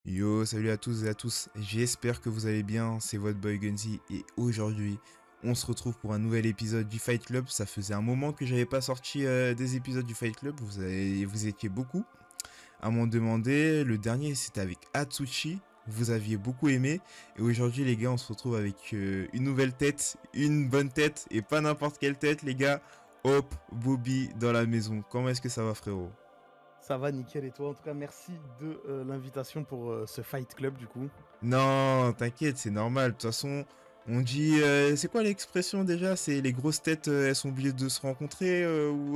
Yo, salut à tous et à tous, j'espère que vous allez bien, c'est votre boy Gunzy et aujourd'hui on se retrouve pour un nouvel épisode du Fight Club. Ça faisait un moment que j'avais pas sorti des épisodes du Fight Club, vous étiez beaucoup à m'en demander. Le dernier c'était avec Atsushi, vous aviez beaucoup aimé et aujourd'hui les gars on se retrouve avec une nouvelle tête, une bonne tête et pas n'importe quelle tête les gars. Hop, Bobby dans la maison, comment est-ce que ça va frérot? Ça va nickel et toi? En tout cas, merci de l'invitation pour ce Fight Club du coup. Non, t'inquiète, c'est normal. De toute façon, on dit, c'est quoi l'expression déjà? C'est les grosses têtes, elles sont obligées de se rencontrer ou...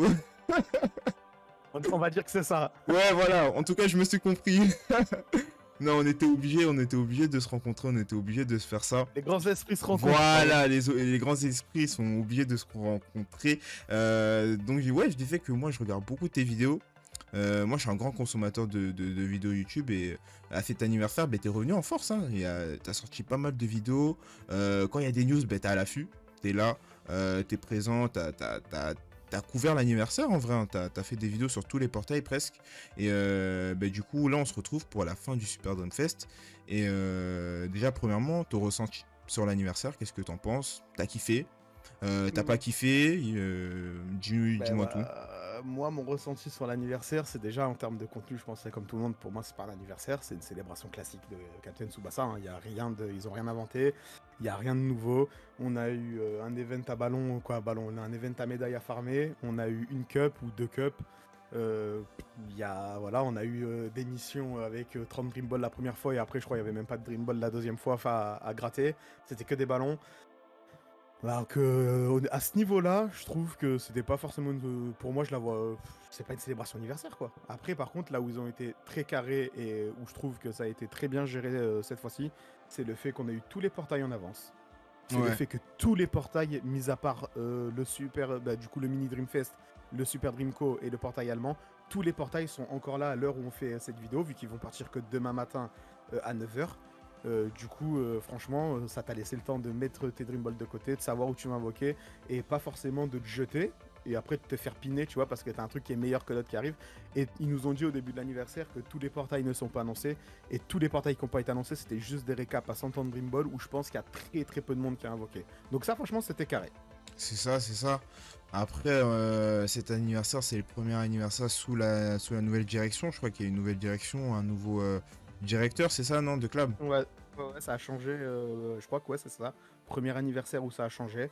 On va dire que c'est ça. Ouais, voilà. En tout cas, je me suis compris. Non, on était obligé de se rencontrer, on était obligé de se faire ça. Les grands esprits se rencontrent, pardon. Voilà, les grands esprits sont obligés de se rencontrer. Donc, ouais, je disais que moi, je regarde beaucoup tes vidéos. Moi, je suis un grand consommateur de vidéos YouTube et à cet anniversaire, bah, t'es revenu en force. Hein. T'as sorti pas mal de vidéos. Quand il y a des news, bah, t'es à l'affût. T'es là, t'es présent, t'as couvert l'anniversaire en vrai. Hein. T'as fait des vidéos sur tous les portails presque. Et bah, du coup, là, on se retrouve pour la fin du Super Drone Fest. Et déjà, premièrement, ton ressenti sur l'anniversaire, qu'est-ce que t'en penses? T'as kiffé? T'as pas kiffé? Dis-moi tout. Moi, mon ressenti sur l'anniversaire, c'est déjà en termes de contenu, je pense que c'est comme tout le monde, pour moi, c'est pas un anniversaire, c'est une célébration classique de Captain Tsubasa. Hein. Y a rien de, ils ont rien inventé, il y a rien de nouveau. On a eu un event à ballon, quoi, à ballon, on a un event à médaille à farmer, on a eu une cup ou deux cups. Voilà, on a eu des missions avec 30 Dream Ball la première fois et après je crois il n'y avait même pas de Dream Ball la deuxième fois enfin, à gratter. C'était que des ballons. Alors que à ce niveau-là, je trouve que c'était pas forcément pour moi je la vois c'est pas une célébration anniversaire quoi. Après par contre là où ils ont été très carrés et où je trouve que ça a été très bien géré cette fois-ci, c'est le fait qu'on a eu tous les portails en avance. C'est le Ouais. fait que tous les portails, mis à part le super, du coup le mini Dreamfest, le Super Dreamco et le portail allemand, tous les portails sont encore là à l'heure où on fait cette vidéo, vu qu'ils vont partir que demain matin à 9h. Franchement, ça t'a laissé le temps de mettre tes Dream Balls de côté, de savoir où tu vas invoquer, et pas forcément de te jeter, et après de te faire piner, tu vois, parce que t'as un truc qui est meilleur que l'autre qui arrive. Et ils nous ont dit au début de l'anniversaire que tous les portails ne sont pas annoncés, et tous les portails qui n'ont pas été annoncés, c'était juste des récaps à 100 ans de Dream Ball, où je pense qu'il y a très très peu de monde qui a invoqué. Donc ça, franchement, c'était carré. C'est ça, c'est ça. Après, cet anniversaire, c'est le premier anniversaire sous la nouvelle direction. Je crois qu'il y a une nouvelle direction, un nouveau directeur, c'est ça, non, de club? Ouais, ça a changé, je crois que ouais, c'est ça. Premier anniversaire où ça a changé.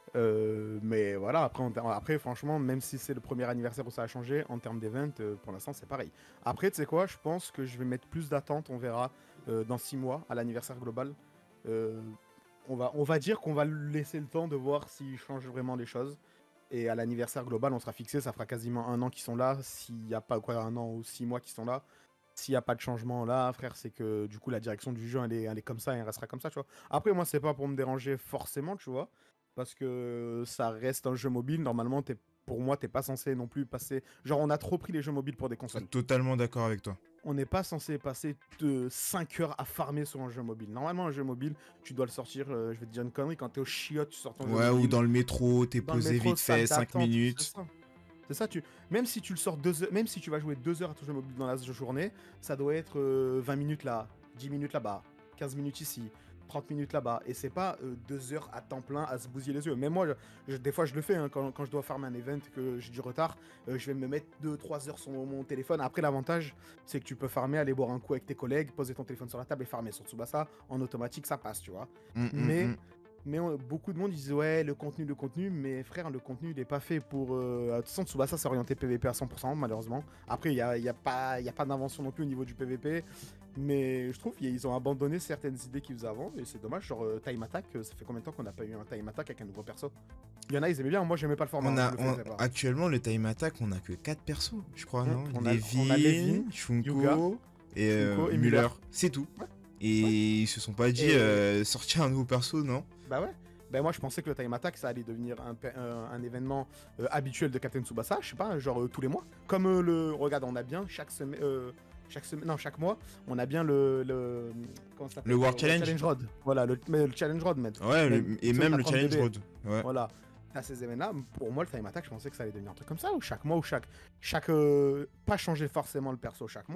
Mais voilà, après, franchement, même si c'est le premier anniversaire où ça a changé, en termes d'event, pour l'instant, c'est pareil. Après, tu sais quoi, je pense que je vais mettre plus d'attente, on verra, dans 6 mois, à l'anniversaire global. Euh, on va dire qu'on va laisser le temps de voir s'ils changent vraiment les choses. Et à l'anniversaire global, on sera fixé, ça fera quasiment un an qu'ils sont là, s'il n'y a pas, quoi, un an ou 6 mois qu'ils sont là. S'il n'y a pas de changement là, frère, c'est que du coup la direction du jeu elle est comme ça et elle restera comme ça, tu vois. Après, moi, c'est pas pour me déranger forcément, tu vois, parce que ça reste un jeu mobile. Normalement, pour moi, t'es pas censé non plus passer. Genre, on a trop pris les jeux mobiles pour des Je suis consoles. totalement d'accord avec toi. On n'est pas censé passer de 5 heures à farmer sur un jeu mobile. Normalement, un jeu mobile, tu dois le sortir, je vais te dire une connerie, quand t'es au chiotte, tu sors ton jeu Ouais, ou mobile. dans le métro, t'es Dans le posé métro, vite fait, salle 5 d'attente, c'est minutes. ça. C'est ça, même si tu le sors 2 heures, même si tu vas jouer 2 heures à ton jeu mobile dans la journée, ça doit être 20 minutes là, 10 minutes là-bas, 15 minutes ici, 30 minutes là-bas. Et c'est pas 2 heures à temps plein à se bousiller les yeux. Même moi, des fois, je le fais hein, quand je dois farmer un event, que j'ai du retard, je vais me mettre 2-3 heures sur mon téléphone. Après, l'avantage, c'est que tu peux farmer, aller boire un coup avec tes collègues, poser ton téléphone sur la table et farmer sur Tsubasa. En automatique, ça passe, tu vois. Hum, hum, Mais hum. beaucoup de monde disent ouais le contenu, mais frère le contenu il est pas fait pour de toute façon Tsubasa c'est orienté PVP à 100% malheureusement. Après il y a pas d'invention non plus au niveau du PVP, mais je trouve qu'ils ont abandonné certaines idées qu'ils faisaient avant et c'est dommage. Genre Time Attack, ça fait combien de temps qu'on n'a pas eu un Time Attack avec un nouveau perso? Il y en a ils aimaient bien, moi j'aimais pas le format, On hein, je a, le on- faisais pas. Actuellement, le Time Attack, on a que 4 persos, je crois, non? On a Levin, Levi, Yuga, Shunko et Shunko et Muller. Muller. C'est tout. Ouais, ouais. Et ils se sont pas dit Et sortir un nouveau perso, non? bah ouais. Ben moi je pensais que le Time Attack ça allait devenir un événement habituel de Captain Tsubasa, je sais pas, genre tous les mois. Comme regarde, on a bien chaque semaine, non chaque mois, on a bien comment ça Le s'appelle, World le Challenge? Challenge Road. Voilà, le Challenge Road, même. Ouais, et Tu sais, où même t'as le 30 Challenge bébés. Road. Ouais. Voilà. À ces événements-là, pour moi le Time Attack, je pensais que ça allait devenir un truc comme ça, ou chaque mois, pas changer forcément le perso chaque mois,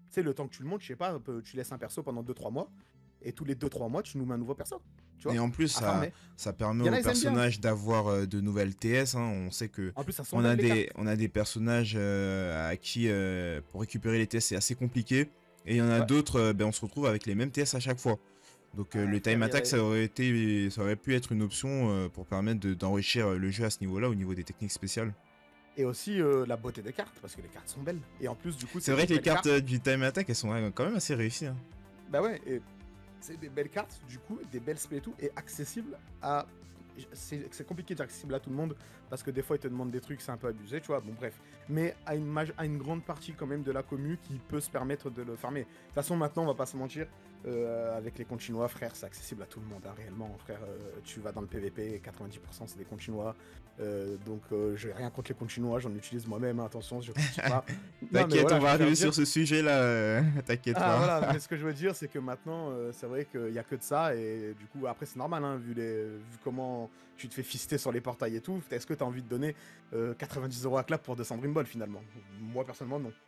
sais, le temps que tu le montes, je sais pas, tu laisses un perso pendant 2-3 mois, et tous les 2-3 mois, tu nous mets un nouveau perso. Tu vois, Et en plus, à farmer. ça Il permet y en aux a, ils aiment bien. personnages d'avoir de nouvelles TS. Hein. On sait que En plus, ça sont belles, les cartes. on a des personnages à qui, pour récupérer les TS, c'est assez compliqué. Et il y en a Ouais. d'autres, ben, on se retrouve avec les mêmes TS à chaque fois. Donc le Frère, time attack, ça aurait pu être une option pour permettre d'enrichir le jeu à ce niveau-là, au niveau des techniques spéciales. Et aussi la beauté des cartes, parce que les cartes sont belles. Et en plus, du coup, C'est vrai que les des belles cartes du time attack, elles sont quand même assez réussies. Hein. Bah ouais, et c'est des belles cartes, du coup, des belles spells et tout, et accessibles à. C'est compliqué d'être accessible à tout le monde, parce que des fois, ils te demandent des trucs, c'est un peu abusé, tu vois, bon, bref. Mais à une grande partie, quand même, de la commu qui peut se permettre de le farmer. De toute façon, maintenant, on va pas se mentir, avec les comptes chinois, frère, c'est accessible à tout le monde, hein, réellement. Frère, tu vas dans le PVP, 90% c'est des comptes chinois. Donc, j'ai rien contre les comptes chinois, j'en utilise moi-même, hein, attention, je critique pas. Non, mais T'inquiète, voilà, on va je arriver préfère sur ce sujet-là, t'inquiète ah pas. voilà, mais ce que je veux dire, c'est que maintenant, c'est vrai qu'il y a que de ça, et du coup, après, c'est normal, hein, vu comment tu te fais fister sur les portails et tout. Est-ce que t'as envie de donner 90 € à clap pour 200 Dream Ball finalement? Moi, personnellement, non.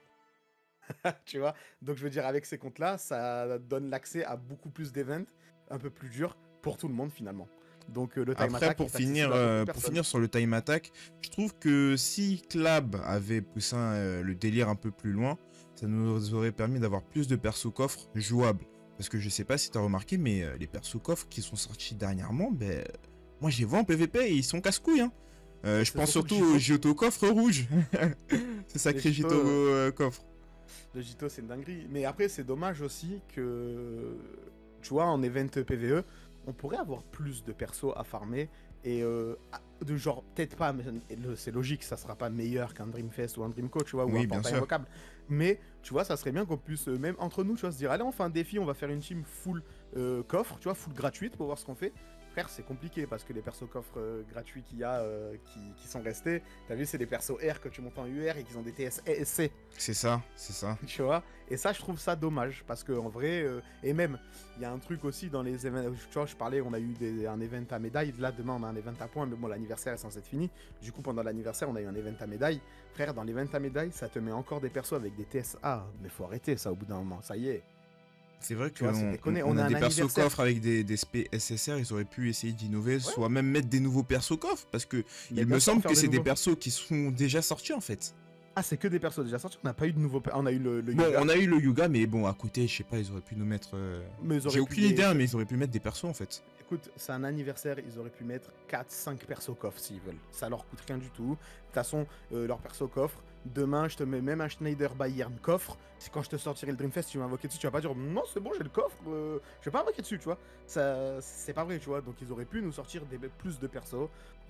Tu vois? Donc, je veux dire, avec ces comptes-là, ça donne l'accès à beaucoup plus d'events, un peu plus durs, pour tout le monde finalement. Donc, le time Après, attack est accessible à beaucoup de pour personnes. finir sur le time attack, je trouve que si Clab avait poussé le délire un peu plus loin, ça nous aurait permis d'avoir plus de persos coffres jouables. Parce que je sais pas si t'as remarqué, mais les persos coffres qui sont sortis dernièrement, ben, moi je les vois en PVP et ils sont casse-couilles. Hein. Je C'est pense surtout surtout le au Jito. Jito coffre rouge. C'est Les sacré Jito, Jito coffre. Le Jito, c'est une dinguerie. Mais après, c'est dommage aussi que, tu vois, en event PVE, on pourrait avoir plus de persos à farmer. Et de genre, peut-être pas, mais c'est logique, ça sera pas meilleur qu'un Dreamfest ou un Dreamco, tu vois, ou Oui, un bien portail sûr. invocable. Mais, tu vois, ça serait bien qu'on puisse, même entre nous, tu vois, se dire, allez, on fait un défi, on va faire une team full coffre, tu vois, full gratuite pour voir ce qu'on fait. Frère, c'est compliqué parce que les persos coffres gratuits qu'il y a, qui sont restés, t'as vu, c'est des persos R que tu montes en UR et qui ont des TS et SC. C'est ça, c'est ça. Tu vois, et ça je trouve ça dommage parce que en vrai et même il y a un truc aussi dans les événements, tu vois, je parlais, on a eu un event à médaille, là demain on a un event à points, mais bon, l'anniversaire est censé être fini, du coup pendant l'anniversaire on a eu un event à médaille. Frère, dans l'event à médaille ça te met encore des persos avec des TSA, mais faut arrêter ça au bout d'un moment, ça y est. C'est vrai Tu vois, c'est déconné, on on a a des un persos anniversaire. coffres avec des SP SSR, ils auraient pu essayer d'innover, Ouais, soit même mettre des nouveaux persos coffres, parce que mais il bien me sûr, semble faire que des c'est des nouveaux. persos qui sont déjà sortis en fait. Ah, c'est que des persos déjà sortis, on n'a pas eu de nouveaux on a eu le Bon, Yuga, on a eu le Yuga, mais bon, à côté, je sais pas, ils auraient pu nous mettre. mais ils auraient J'ai pu aucune idée, hein, mais ils auraient pu mettre des persos en fait. Écoute, c'est un anniversaire, ils auraient pu mettre 4-5 persos coffres s'ils veulent. Ça leur coûte rien du tout. De toute façon, leur perso coffre. Demain, je te mets même un Schneider Bayern coffre. C'est quand je te sortirai le Dreamfest, tu vas invoquer dessus, tu vas pas dire non, c'est bon, j'ai le coffre, je vais pas invoquer dessus, tu vois. Ça, c'est pas vrai, tu vois. Donc ils auraient pu nous sortir plus de persos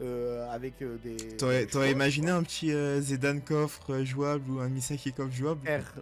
avec des. T'aurais imaginé un petit Zidane coffre jouable ou un Misaki coffre jouable? Frère,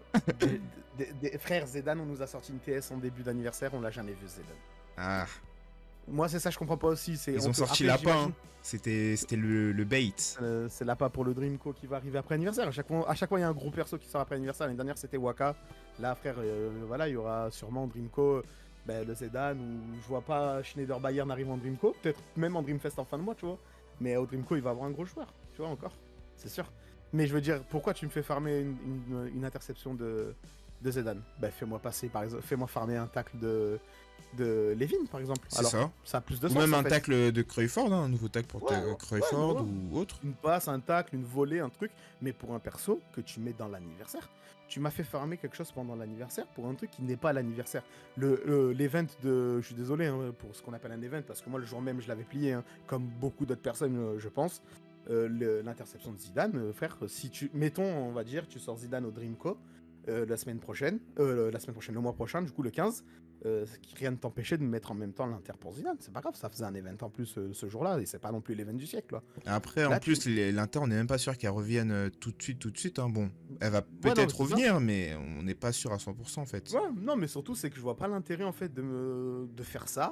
frère Zedan, on nous a sorti une TS en début d'anniversaire, on l'a jamais vu Zedan. Ah, Moi, c'est ça, je comprends pas aussi. ils ont sorti Lapin, hein. C'était le bait. C'est Lapin pour le Dreamco qui va arriver après anniversaire. À chaque fois, il y a un gros perso qui sort après anniversaire. L'année dernière, c'était Waka. Là, frère, voilà, il y aura sûrement Dreamco, le Zedan, ou je vois pas Schneider Bayern arriver en Dreamco. Peut-être même en Dreamfest en fin de mois, tu vois. Mais au Dreamco, il va avoir un gros joueur, tu vois, encore. C'est sûr. Mais je veux dire, pourquoi tu me fais farmer une interception de Zedan? Bah, fais-moi passer, par exemple, fais-moi farmer un tacle de Levin, par exemple. C'est Alors, ça. ça a plus de Ou sens. même en un fait. tacle de Cruyfford, hein, un nouveau tacle pour Ouais, Cruyfford ouais. ou autre. Une passe, un tacle, une volée, un truc, mais pour un perso que tu mets dans l'anniversaire. Tu m'as fait farmer quelque chose pendant l'anniversaire pour un truc qui n'est pas l'anniversaire. L'event de... Je suis désolé hein, pour ce qu'on appelle un event, parce que moi le jour même je l'avais plié, hein, comme beaucoup d'autres personnes je pense. L'interception de Zidane, frère, si tu... Mettons, on va dire, tu sors Zidane au Dreamco la semaine prochaine, le mois prochain, du coup le 15, rien ne t'empêchait de mettre en même temps l'Inter pour Zidane. C'est pas grave, ça faisait un event en plus ce jour-là, et c'est pas non plus l'event du siècle. Là. Après, Là, en plus, l'Inter, on n'est même pas sûr qu'elle revienne tout de suite. Hein. Bon, elle va Ouais, non, peut-être mais c'est revenir, mais on n'est pas sûr à 100% en fait. Ouais, non, mais surtout, c'est que je vois pas l'intérêt en fait de faire ça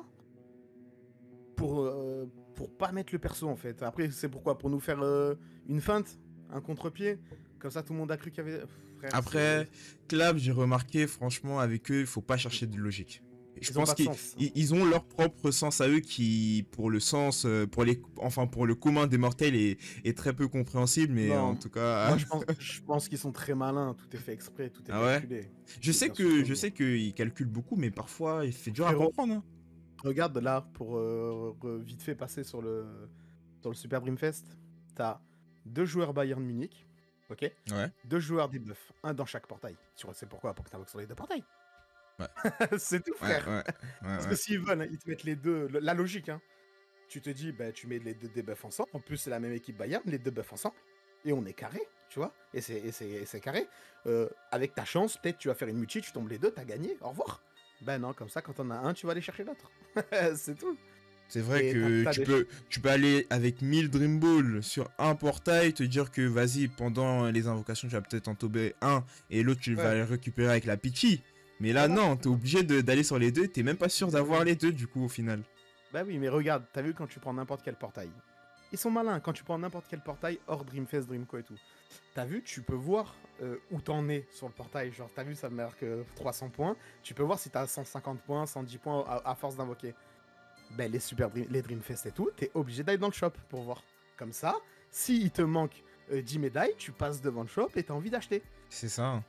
pour pas mettre le perso en fait. Après, c'est pourquoi? Pour nous faire une feinte, un contre-pied, comme ça tout le monde a cru qu'il y avait. Frère, Après, Clab, j'ai remarqué, franchement, avec eux, il faut pas chercher de logique. Je Ils ont pense pas de qu'ils sens. ils ont leur propre sens à eux qui, pour le sens, enfin pour le commun des mortels, est très peu compréhensible, mais en Non, tout cas. moi je pense qu'ils sont très malins, tout est fait exprès, tout est Ah ouais? calculé. Oui, bien sûr que Je oui. sais qu'ils calculent beaucoup, mais parfois, il fait dur à Frérot, comprendre, hein. regarde là, pour vite fait passer sur le Super Dreamfest, t'as deux joueurs Bayern Munich, ok? Ouais, Deux joueurs des Buffs, un dans chaque portail. Tu sais pourquoi? Pour que t'invoques sur les deux portails. ouais, C'est tout, ouais, frère. ouais, ouais, Parce que ouais. s'ils veulent, hein, ils te mettent les deux. La logique, hein. Tu te dis, bah, tu mets les deux debuffs ensemble. En plus, c'est la même équipe Bayern, les deux buffs ensemble. Et on est carré, tu vois. Et c'est carré. Avec ta chance, peut-être tu vas faire une multi, tu tombes les deux, t'as gagné. Au revoir. Ben non, comme ça, quand on a un, tu vas aller chercher l'autre. C'est tout. C'est vrai Et que t'as des. tu peux aller avec 1000 Dream Ball sur un portail, te dire que vas-y, pendant les invocations, tu vas peut-être en tomber un, et l'autre, tu vas Ouais, le récupérer avec la Pichi. Mais là, voilà. non, t'es obligé d'aller sur les deux, t'es même pas sûr Ben d'avoir oui. les deux, du coup, au final. Bah oui, mais regarde, t'as vu quand tu prends n'importe quel portail. Ils sont malins, quand tu prends n'importe quel portail, hors Dreamfest, Dreamco et tout. T'as vu, tu peux voir où t'en es sur le portail. Genre, t'as vu, ça me marque 300 points. Tu peux voir si t'as 150 points, 110 points à force d'invoquer. Ben, les Dreamfest et tout, t'es obligé d'aller dans le shop pour voir. Comme ça, s'il te manque 10 médailles, tu passes devant le shop et t'as envie d'acheter. C'est ça, hein.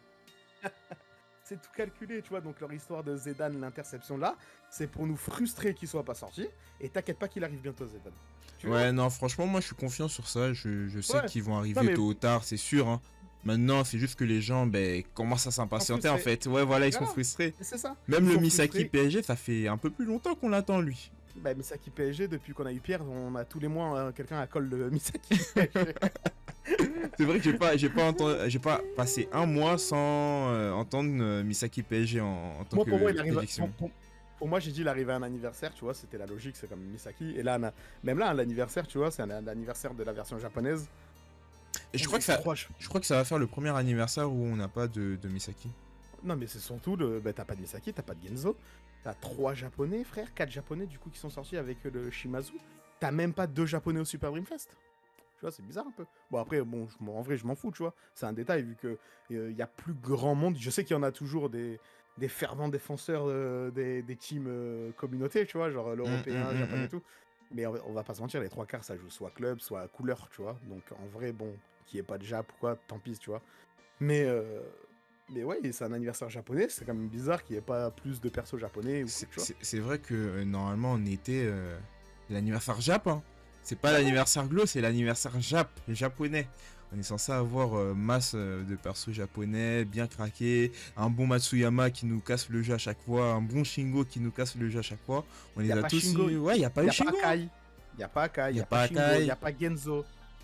C'est tout calculé, tu vois. Donc, leur histoire de Zedan, l'interception là, c'est pour nous frustrer qu'il soit pas sorti. Et t'inquiète pas qu'il arrive bientôt, Zedan. Tu verras. Ouais, non, franchement, moi, je suis confiant sur ça. Je sais Ouais. qu'ils vont Non, arriver mais tôt ou tard, c'est sûr, hein. Maintenant, c'est juste que les gens, ben, commencent à ils sont s'impatienter, en frustrés. fait. Ouais, voilà, ils sont Voilà, frustrés. c'est ça. Même Ils le sont Misaki frustrés. PSG, ça fait un peu plus longtemps qu'on l'attend, lui. Bah, Misaki PSG, depuis qu'on a eu Pierre, on a tous les mois quelqu'un à colle le Misaki PSG. C'est vrai que j'ai pas passé un mois sans entendre Misaki PSG en tant Moi, pour moi, que il arrive. prédiction. Pour moi, j'ai dit il arrivait à un anniversaire, tu vois, c'était la logique, c'est comme Misaki. Et là, même là, l'anniversaire, tu vois, c'est l'anniversaire de la version japonaise. Et Il y a eu trois. je crois que ça va faire le premier anniversaire où on n'a pas de Misaki. Non, mais c'est surtout le. Bah, t'as pas de Misaki, t'as pas de Genzo. T'as 3 japonais, frère, 4 japonais du coup qui sont sortis avec le Shimazu. T'as même pas 2 japonais au Super Dreamfest. Tu vois, c'est bizarre un peu. Bon, après, bon, en vrai, je m'en fous, tu vois. C'est un détail vu que il y a plus grand monde. Je sais qu'il y en a toujours des fervents défenseurs des teams communautés, tu vois, genre l'européen, le japonais et tout. Mais on va pas se mentir, les 3 quarts, ça joue soit club, soit couleur, tu vois. Donc en vrai, bon, qu'il n'y ait pas de Jap ou quoi, tant pis, tu vois. Mais, euh, mais ouais, c'est un anniversaire japonais, c'est quand même bizarre qu'il n'y ait pas plus de persos japonais ou quoi, tu vois. C'est vrai que normalement on était l'anniversaire Jap, hein. C'est pas Bah ouais, l'anniversaire Glo, c'est l'anniversaire japonais. On est censé avoir masse de persos japonais, bien craqués, un bon Matsuyama qui nous casse le jeu à chaque fois, un bon Shingo qui nous casse le jeu à chaque fois. On il les n'y a a pas tous Shingo, eu. Ouais, y a pas il n'y eu a pas Shingo, hein. Akai, il n'y a pas Akai, il Y n'y a a pas pas Shingo, il n'y Akai. a pas Genzo.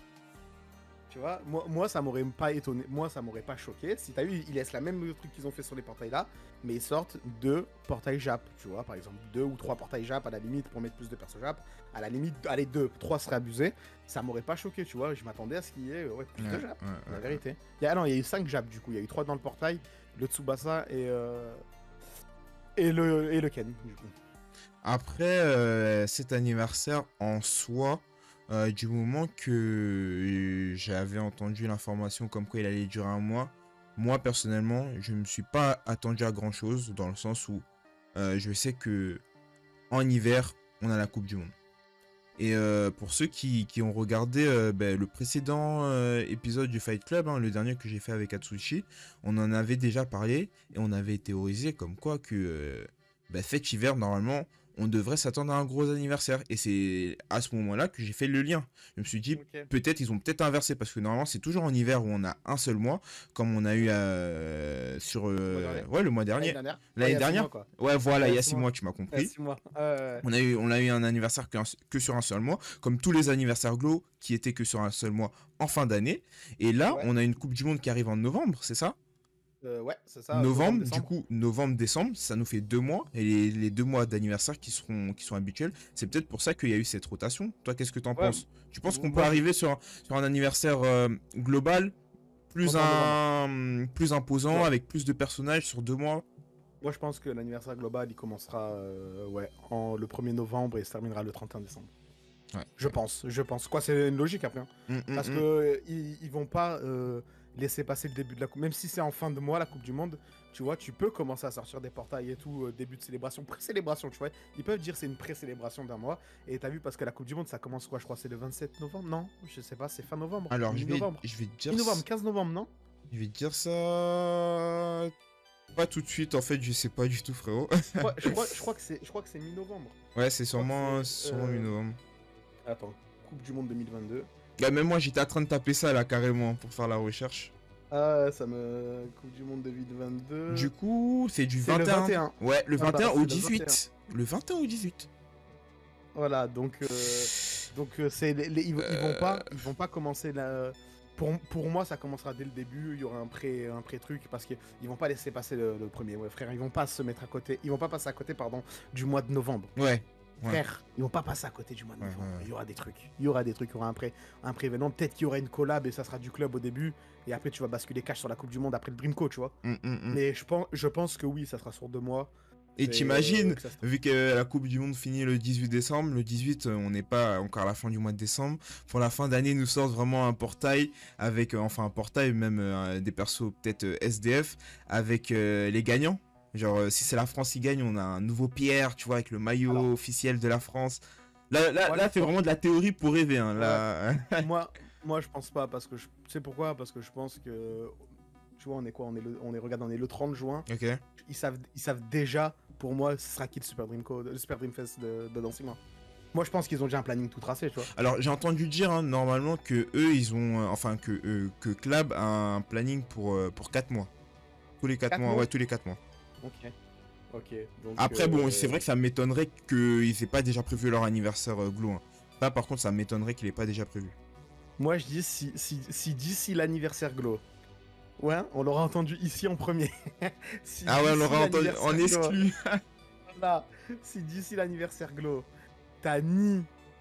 Tu vois, moi ça m'aurait pas étonné, moi ça m'aurait pas choqué. Si t'as vu, ils laissent la même truc qu'ils ont fait sur les portails là, mais ils sortent 2 portails Jap, tu vois, par exemple 2 ou 3 portails Jap à la limite pour mettre plus de persos Jap. À la limite, allez 2, 3 serait abusé. Ça m'aurait pas choqué, tu vois, je m'attendais à ce qu'il y ait ouais, plus Ouais, de Jap, la ouais. vérité. Non, il y a eu 5 Jap du coup, il y a eu 3 dans le portail, le Tsubasa et le Ken du coup. Après cet anniversaire en soi, du moment que j'avais entendu l'information comme quoi il allait durer un mois, moi personnellement, je ne me suis pas attendu à grand chose dans le sens où je sais que en hiver, on a la Coupe du Monde. Et pour ceux qui ont regardé le précédent épisode du Fight Club, hein, le dernier que j'ai fait avec Atsushi, on en avait déjà parlé et on avait théorisé comme quoi que cet hiver, normalement, on devrait s'attendre à un gros anniversaire. Et c'est à ce moment-là que j'ai fait le lien. Je me suis dit, Ok. peut-être ils ont peut-être inversé parce que normalement, c'est toujours en hiver où on a un seul mois, comme on a eu sur Le mois dernier. ouais, le mois L'année dernier. dernière. Ouais, il L'année y a 6 dernière. mois quoi. Ouais, voilà, Ouais, il il y y a a 6 six mois. mois, tu m'as Il y a compris. 6 mois. On a eu un anniversaire que sur un seul mois, comme tous les anniversaires Glow qui étaient que sur un seul mois en fin d'année. Et là, Ouais. on a une Coupe du Monde qui arrive en novembre, c'est ça? Ouais, c'est ça, Novembre, du novembre-décembre. coup, novembre-décembre, ça nous fait 2 mois. Et les 2 mois d'anniversaire qui sont habituels, c'est peut-être pour ça qu'il y a eu cette rotation. Toi, qu'est-ce que t'en Ouais, penses? Tu penses qu'on peut moi je arriver sur un anniversaire global novembre. plus imposant, Ouais. avec plus de personnages sur 2 mois? Moi je pense que l'anniversaire global il commencera ouais, le 1er novembre et se terminera le 31 décembre. Ouais. Je pense. Quoi, c'est une logique après, hein. Parce que ils vont pas laisser passer le début de la coupe. Même si c'est en fin de mois, la Coupe du Monde, tu vois, tu peux commencer à sortir des portails et tout, début de célébration, pré-célébration, tu vois. Ils peuvent dire c'est une pré-célébration d'un mois. Et t'as vu, parce que la Coupe du Monde, ça commence quoi? Je crois que c'est le 27 novembre, non? Je sais pas, c'est fin novembre. Alors, Mi-novembre. je vais te dire... Mi-novembre, 15 novembre, non? Je vais te dire ça... Pas tout de suite, en fait, je sais pas du tout, frérot. Je crois que c'est mi-novembre. Ouais, c'est Je crois sûrement, que c'est, sûrement mi-novembre. Attends, Coupe du Monde 2022. Bah, même moi, j'étais en train de taper ça, là, carrément, pour faire la recherche. Ah, ça me... Coupe du Monde 2022... Du coup, c'est du C'est le 21. 21. Ouais, le Voilà, 21 c'est au le 18. Le 21 au 18. Voilà, donc c'est ils vont pas commencer la. Pour moi, ça commencera dès le début. Il y aura un pré truc parce qu'ils vont pas laisser passer le premier. Ouais, frère, ils vont pas se mettre à côté. Ils vont pas passer à côté, pardon, du mois de novembre. Ouais. Frère, ils vont pas passer à côté du mois de novembre. Ouais. Il y aura des trucs. Il y aura un pré-événement. Peut-être qu'il y aura une collab et ça sera du club au début. Et après, tu vas basculer cash sur la Coupe du Monde après le Brimco, tu vois. Mais je pense que oui, ça sera sur 2 mois. Et t'imagines, que ça sera- vu que la Coupe du Monde finit le 18 décembre, le 18, on n'est pas encore à la fin du mois de décembre. Pour la fin d'année, nous sortent vraiment un portail avec, enfin un portail, même des persos peut-être SDF, avec les gagnants. Genre, si c'est la France qui gagne, on a un nouveau Pierre, tu vois, avec le maillot Alors. officiel de la France. Là, Voilà, c'est vraiment de la théorie pour rêver. Hein, là. moi, je pense pas parce que tu sais pourquoi? Parce que je pense que tu vois, on est quoi? Regarde, on est le 30 juin. Ok. Ils savent déjà. Pour moi, ce sera qui le Super Dream Fest de dans 6 mois. Moi, je pense qu'ils ont déjà un planning tout tracé, tu vois. Alors, j'ai entendu dire hein, normalement que eux, ils ont, enfin que Club a un planning pour 4 mois. Tous les 4 4 mois, mois ouais, tous les 4 mois. Ok. Donc, Après, bon, c'est vrai que ça m'étonnerait qu'ils aient pas déjà prévu leur anniversaire Glow. Hein. Ça, par contre, ça m'étonnerait qu'il ait pas déjà prévu. Moi, je dis si d'ici l'anniversaire Glow. Ouais, on l'aura entendu ici en premier. Si Ah ouais, on d'ici l'aura entendu l'anniversaire en Glow- exclu. Voilà. Si d'ici l'anniversaire Glow, t'as ni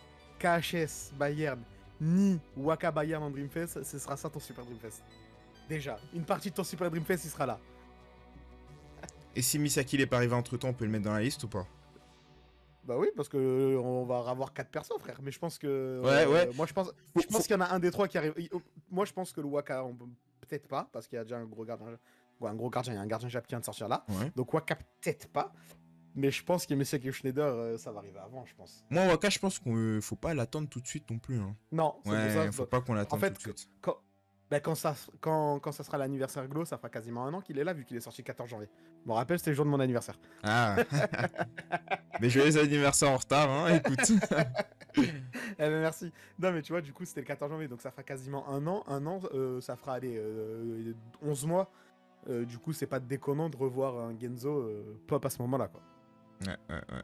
KHS Bayern, ni Waka Bayern en Dreamfest, ce sera ça ton Super Dreamfest. Déjà, une partie de ton Super Dreamfest, il sera là. Et si Misaki n'est pas arrivé entre temps, on peut le mettre dans la liste ou pas? Bah oui, parce que on va avoir 4 persos, frère. Mais je pense que. Ouais. Moi, je pense qu'il y en a un des 3 qui arrive. Moi, je pense que le Waka, on peut peut-être pas, parce qu'il y a déjà un gros gardien. Ouais, un gros gardien, il y a un gardien Jap qui vient de sortir là. Ouais. Donc Waka, peut-être pas. Mais je pense que Messiaki Schneider, ça va arriver avant, je pense. Moi, Waka, je pense qu'il faut pas l'attendre tout de suite non plus. Hein. Non, c'est Ouais, pour ça. faut pas qu'on l'attende En fait, tout de suite. quand ça sera l'anniversaire Glow, ça fera quasiment un an qu'il est là, vu qu'il est sorti le 14 janvier. Je me rappelle, c'était le jour de mon anniversaire. Ah. Mais joyeux anniversaire en retard, hein, écoute. Eh ben merci. Non mais tu vois, du coup c'était le 14 janvier, donc ça fera quasiment un an. Ça fera aller 11 mois. Du coup c'est pas déconnant de revoir un Genzo pop à ce moment-là quoi. Ouais.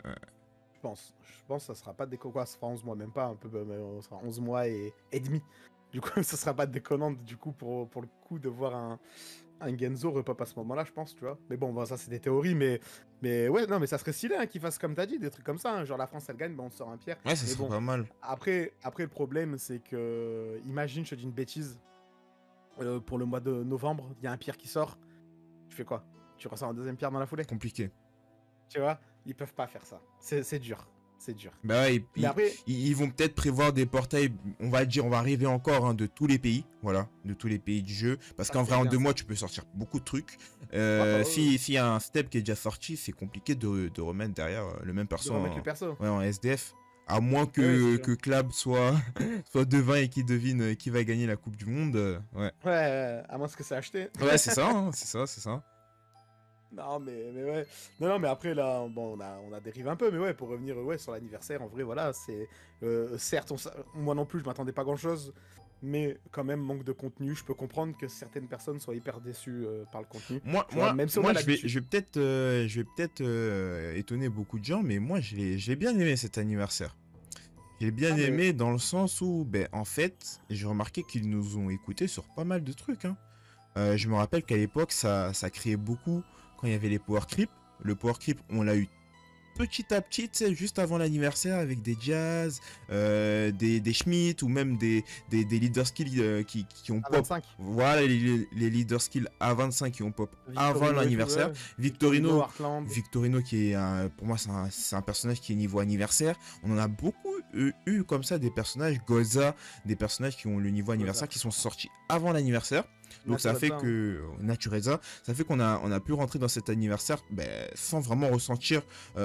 Je pense que ça sera pas déconnant. Quoi, ça fera 11 mois, même pas un peu, mais ça sera 11 mois et demi. Du coup ça sera pas déconnant du coup pour le coup de voir un Genzo repop à ce moment-là, je pense, tu vois. Mais bon, ça c'est des théories, mais ouais, non, mais ça serait stylé hein, qu'ils fassent comme t'as dit, des trucs comme ça. Hein, genre la France elle gagne, on sort un Pierre. Ouais, ça Mais serait bon, pas mal. Après, le problème, c'est que, imagine, je te dis une bêtise, pour le mois de novembre, il y a un Pierre qui sort. Tu fais quoi? Tu ressors un deuxième Pierre dans la foulée? Compliqué. Tu vois? Ils peuvent pas faire ça. C'est dur. C'est dur. Bah ouais, Mais après, ils vont peut-être prévoir des portails, on va arriver encore hein, de tous les pays, voilà, de tous les pays du jeu, parce qu'en c'est vrai en bien 2 ça. mois tu peux sortir beaucoup de trucs. ouais. S'il y a un step qui est déjà sorti, c'est compliqué de remettre derrière le même de perso remettre le perso. en SDF, à moins Ouais, c'est sûr. que Clab soit devin et qui devine qui va gagner la Coupe du Monde. Ouais, Ouais, à moins que c'est acheté. ouais c'est ça, hein, c'est ça. Non, mais ouais. Non, mais après, là, bon, on a dérivé un peu, mais ouais, pour revenir ouais, sur l'anniversaire, en vrai, voilà, c'est. Certes, moi non plus, je m'attendais pas grand-chose, mais quand même, manque de contenu. Je peux comprendre que certaines personnes soient hyper déçues par le contenu. Moi, Tu vois, même si on a je vais l'habitude. peut-être étonner beaucoup de gens, mais moi, j'ai bien aimé cet anniversaire. J'ai bien mais- aimé dans le sens où, ben, en fait, j'ai remarqué qu'ils nous ont écoutés sur pas mal de trucs. Hein. Je me rappelle qu'à l'époque, ça criait beaucoup quand il y avait les power creep. Le power creep, on l'a eu petit à petit, tu sais, juste avant l'anniversaire avec des jazz, des Schmitt ou même des leader skills qui ont À pop. 25. Voilà les leader skills A25 qui ont pop avant l'anniversaire. Ouais. Victorino, Heartland. Victorino qui est pour moi c'est un personnage qui est niveau anniversaire. On en a beaucoup eu comme ça des personnages, Goza, des personnages qui ont le niveau anniversaire, qui sont sortis avant l'anniversaire. Donc ça fait que Natureza, ça fait on a pu rentrer dans cet anniversaire sans vraiment ressentir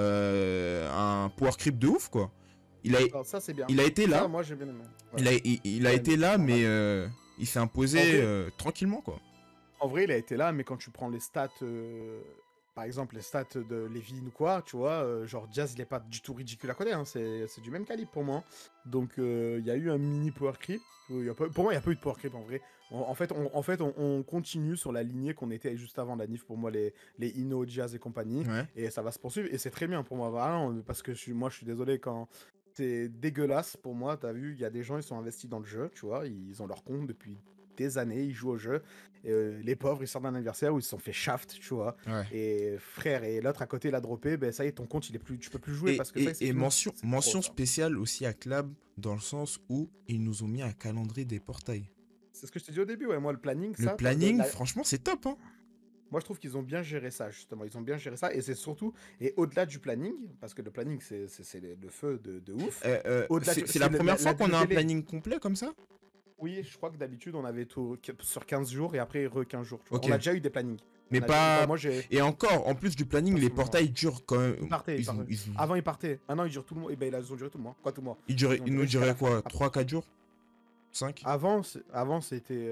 un power creep de ouf quoi. Alors, ça c'est bien. Il a été là. Ça, moi j'ai bien aimé. Il a été là, mais il s'est imposé tranquillement quoi. En vrai, il a été là, mais quand tu prends les stats, par exemple les stats de Levin ou quoi, tu vois, genre Diaz il est pas du tout ridicule à côté, hein, c'est du même calibre pour moi. Donc il y a eu un mini power creep. Pour moi, il n'y a pas eu de power creep en vrai. En fait, on continue sur la lignée qu'on était juste avant la NIF pour moi, les Ino, Diaz et compagnie. Ouais. Et ça va se poursuivre. Et c'est très bien pour moi, vraiment, parce que moi je suis désolé quand. C'est dégueulasse pour moi, t'as vu, il y a des gens, ils sont investis dans le jeu, tu vois, ils ont leur compte depuis des années, ils jouent au jeu. Et, les pauvres, ils sortent d'un anniversaire où ils se sont fait shaft, tu vois. Ouais. Et frère, et l'autre à côté, il a droppé, ben ça y est, ton compte, il est plus, tu peux plus jouer parce que ça, c'est et fini. mention trop, spéciale aussi à Clab, dans le sens où ils nous ont mis un calendrier des portails. C'est ce que je t'ai dit au début, ouais, moi, le planning, Le planning, franchement, c'est top, hein. Moi, je trouve qu'ils ont bien géré ça, justement. Ils ont bien géré ça. Et c'est surtout, et au-delà du planning, parce que le planning, c'est le feu de ouf. C'est la première fois qu'on a un planning complet comme ça? Oui, je crois que d'habitude, on avait tout sur 15 jours et après, 15 jours. Tu vois. Okay. On a déjà eu des plannings. Mais pas... Et encore, en plus du planning, les portails durent quand même... Avant, ils partaient. Maintenant, ils durent tout le mois. Et ben, ils ont duré tout le mois. Quoi, tout le mois. Ils nous duraient quoi? 3-4 jours? 5? Avant, c'était...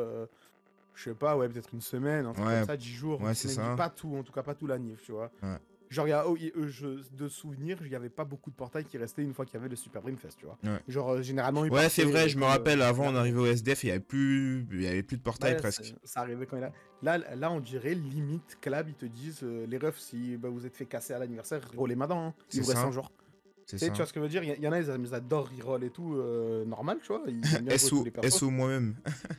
je sais pas, ouais, peut-être une semaine, un truc comme ça, 10 jours. Ouais, c'est ça. Pas tout, en tout cas, pas tout la NIF, tu vois. Ouais. Genre, de souvenirs, il n'y avait pas beaucoup de portails qui restaient une fois qu'il y avait le Super Dreamfest, tu vois. Ouais. Genre, généralement, ouais, c'est vrai, je me rappelle, avant, on arrivait au SDF, il y avait plus de portails presque. Ça arrivait quand il a... Là, on dirait, limite, Clab, ils te disent, les refs, si vous êtes fait casser à l'anniversaire, roulez maintenant, hein. Il vous reste 100 jours. Tu vois ce que je veux dire? Il y en a, ils adorent reroll et tout, normal, tu vois. SO moi-même.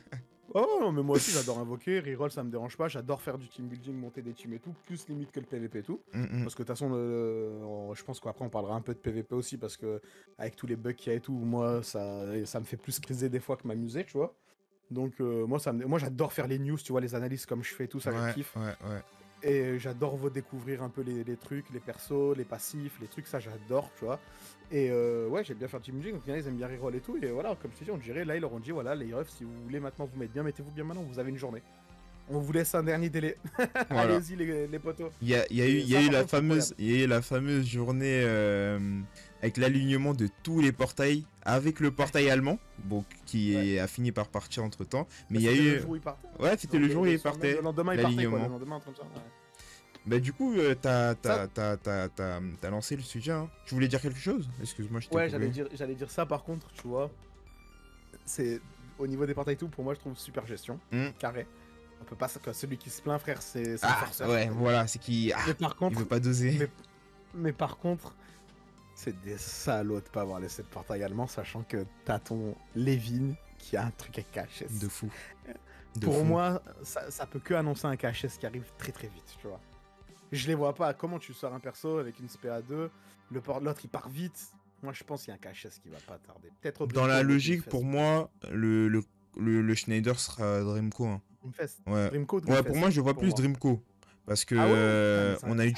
Oh, mais moi aussi j'adore invoquer, reroll ça me dérange pas, j'adore faire du team building, monter des teams et tout, plus limite que le PVP et tout. Parce que de toute façon, je pense qu'après on parlera un peu de PVP aussi, parce que avec tous les bugs qu'il y a et tout, moi ça me fait plus criser des fois que m'amuser, tu vois. Donc moi j'adore faire les news, tu vois, les analyses comme je fais tout ça, je kiffe. Ouais. Et j'adore redécouvrir un peu les trucs, les persos, les passifs, les trucs, ça j'adore, tu vois. Et ouais, j'aime bien faire du team building, donc ils aiment bien reroll et tout. Et voilà, comme je t'ai dit, on dirait, là, ils leur ont dit, voilà, les refs, si vous voulez maintenant vous mettre bien, mettez-vous bien maintenant, vous avez une journée. On vous laisse un dernier délai. Voilà. Allez-y, les potos. Il y a eu la fameuse journée avec l'alignement de tous les portails, avec le portail allemand, bon, qui a fini par partir entre temps. Mais il y a eu. Le jour où il partait. Ouais, c'était le jour où il partait. Le lendemain, il partait, quoi. Le lendemain, comme ça. Ouais. Bah du coup, t'as lancé le sujet, hein. Tu voulais dire quelque chose? Excuse-moi, je t'ai coupé. Ouais, j'allais dire ça, par contre, tu vois, c'est, au niveau des portails et tout, pour moi, je trouve super gestion, carré. On peut pas, celui qui se plaint, frère, c'est un forceur. Ouais, voilà, c'est qui... mais par contre, il veut pas doser. Mais par contre, c'est des salauds de pas avoir laissé le portail allemand, sachant que t'as ton Levin qui a un truc avec KHS. De fou. Pour moi, ça peut que annoncer un KHS qui arrive très très vite, tu vois. Je les vois pas. Comment tu sors un perso avec une SPA2, l'autre il part vite. Moi je pense qu'il y a un KHS qui va pas tarder. Peut-être dans la logique, pour moi, le Schneider sera Dreamco. Hein. Dreamfest. Ouais. Dreamfest, ouais, pour moi je vois plus moi. Dreamco. Parce que on a eu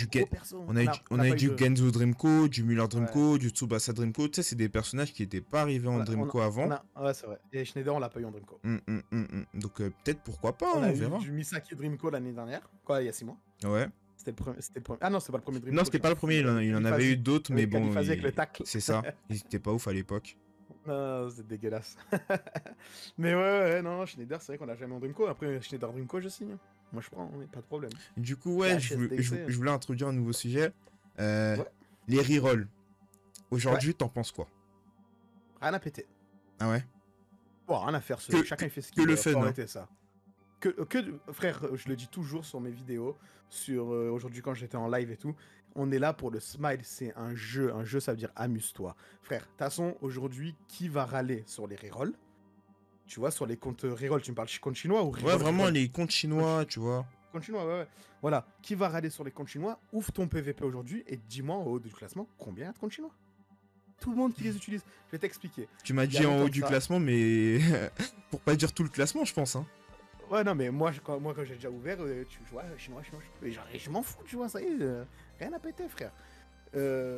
du Genzo Dreamco, du Müller Dreamco, du Tsubasa Dreamco. Tu sais, c'est des personnages qui étaient pas arrivés en Dreamco avant. Ouais, c'est vrai. Et Schneider, on l'a pas eu en Dreamco. Donc peut-être pourquoi pas, on verra. On a eu du Misaki Dreamco l'année dernière, quoi, il y a 6 mois. Ouais. C'était le premier. Ah non, c'est pas le premier Dreamco. Non, c'était pas le premier, il en avait eu d'autres, mais bon. Avec le tacle. C'est ça, ils étaient pas ouf à l'époque. Non, c'est dégueulasse. Mais ouais, non, Schneider, c'est vrai qu'on l'a jamais en Dreamco. Après, Schneider Dreamco, je signe. Moi, je prends, pas de problème. Du coup, ouais, je voulais introduire un nouveau sujet. Les rerolls. Aujourd'hui, t'en penses quoi? Rien à péter. Ah ouais? Bon, rien à faire. Chacun fait ce qu'il veut. Que le fun. Hein. Ça. Frère, je le dis toujours sur mes vidéos, sur aujourd'hui quand j'étais en live et tout, on est là pour le smile, c'est un jeu. Un jeu, ça veut dire amuse-toi. Frère, de toute façon, aujourd'hui, qui va râler sur les rerolls? Tu vois, sur les comptes reroll, tu me parles comptes chinois ou reroll? Ouais, vraiment, les comptes chinois, tu vois. Comptes chinois, ouais. Voilà, qui va râler sur les comptes chinois? Ouvre ton PVP aujourd'hui et dis-moi en haut du classement combien il y a de comptes chinois. Tout le monde qui les utilise. Je vais t'expliquer. Tu m'as dit en haut du classement, mais pour pas dire tout le classement, je pense. Hein. Ouais, non, mais quand j'ai déjà ouvert, tu vois, chinois. Je m'en fous, tu vois, ça y est, rien à péter, frère.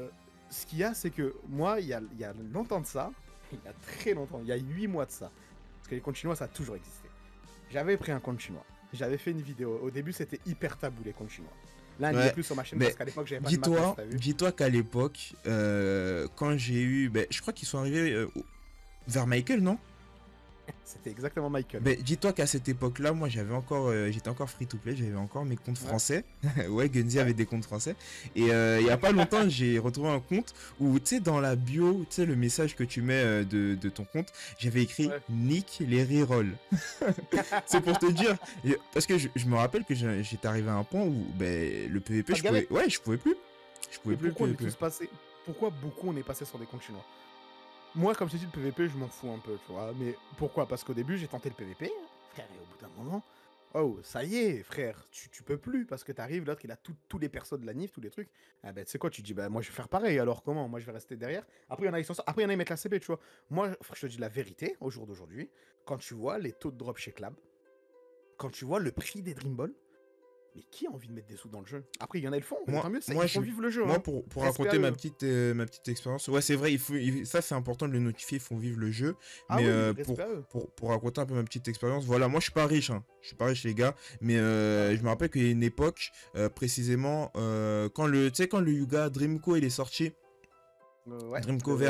ce qu'il y a, c'est que moi, il y a longtemps de ça, il y a très longtemps, il y a 8 mois de ça, parce que les comptes chinois, ça a toujours existé. J'avais pris un compte chinois, j'avais fait une vidéo. Au début, c'était hyper tabou, les comptes chinois. Là, il n'y Ouais, a plus sur ma chaîne mais parce qu'à l'époque, j'avais pas de matos, t'as vu. dis-toi qu'à l'époque, quand j'ai eu, ben, je crois qu'ils sont arrivés vers Michael, non? C'était exactement Michael. Ben, dis-toi qu'à cette époque-là, moi j'étais encore free to play, j'avais encore mes comptes Ouais. français. Ouais, Gunzi Ouais. avait des comptes français. Et il y a pas longtemps, j'ai retrouvé un compte où, tu sais, dans la bio, tu sais, le message que tu mets de ton compte, j'avais écrit Ouais. Nick les rerolls. C'est pour te dire, parce que je me rappelle que j'étais arrivé à un point où ben, le PVP, Pas de galère. ouais, je pouvais plus. Je pouvais Mais plus le pourquoi on est PVP. tous passés. Pourquoi beaucoup on est passé sur des comptes chinois? Moi, comme je t'ai dit, le PVP, je m'en fous un peu, tu vois. Mais pourquoi? Parce qu'au début, j'ai tenté le PVP, frère, et au bout d'un moment, oh, ça y est, frère, tu peux plus, parce que t'arrives, l'autre, il a tous les persos de la NIF, tous les trucs. Ah ben, tu sais quoi, tu te dis, bah, moi, je vais faire pareil, alors comment? Moi, je vais rester derrière. Après, il y en a, Après, il y en a, ils mettent la CB, tu vois. Moi, frère, je te dis la vérité, au jour d'aujourd'hui, quand tu vois les taux de drop chez Clab, quand tu vois le prix des Dream Ball, mais qui a envie de mettre des sous dans le jeu? Après, il y en a, ils le font, et Moi, tant mieux, moi, ils font vivre le jeu, moi hein. pour Respect raconter à eux. ma petite expérience, ouais, c'est vrai, ça c'est important de le notifier, ils font vivre le jeu. Ah Mais oui, respect à eux. pour raconter un peu ma petite expérience, voilà, moi je suis pas riche, hein, je suis pas riche les gars, mais je me rappelle qu'il y a une époque, précisément, tu sais, quand le Yuga Dreamco il est sorti, Ouais, Dreamco ouais, vert,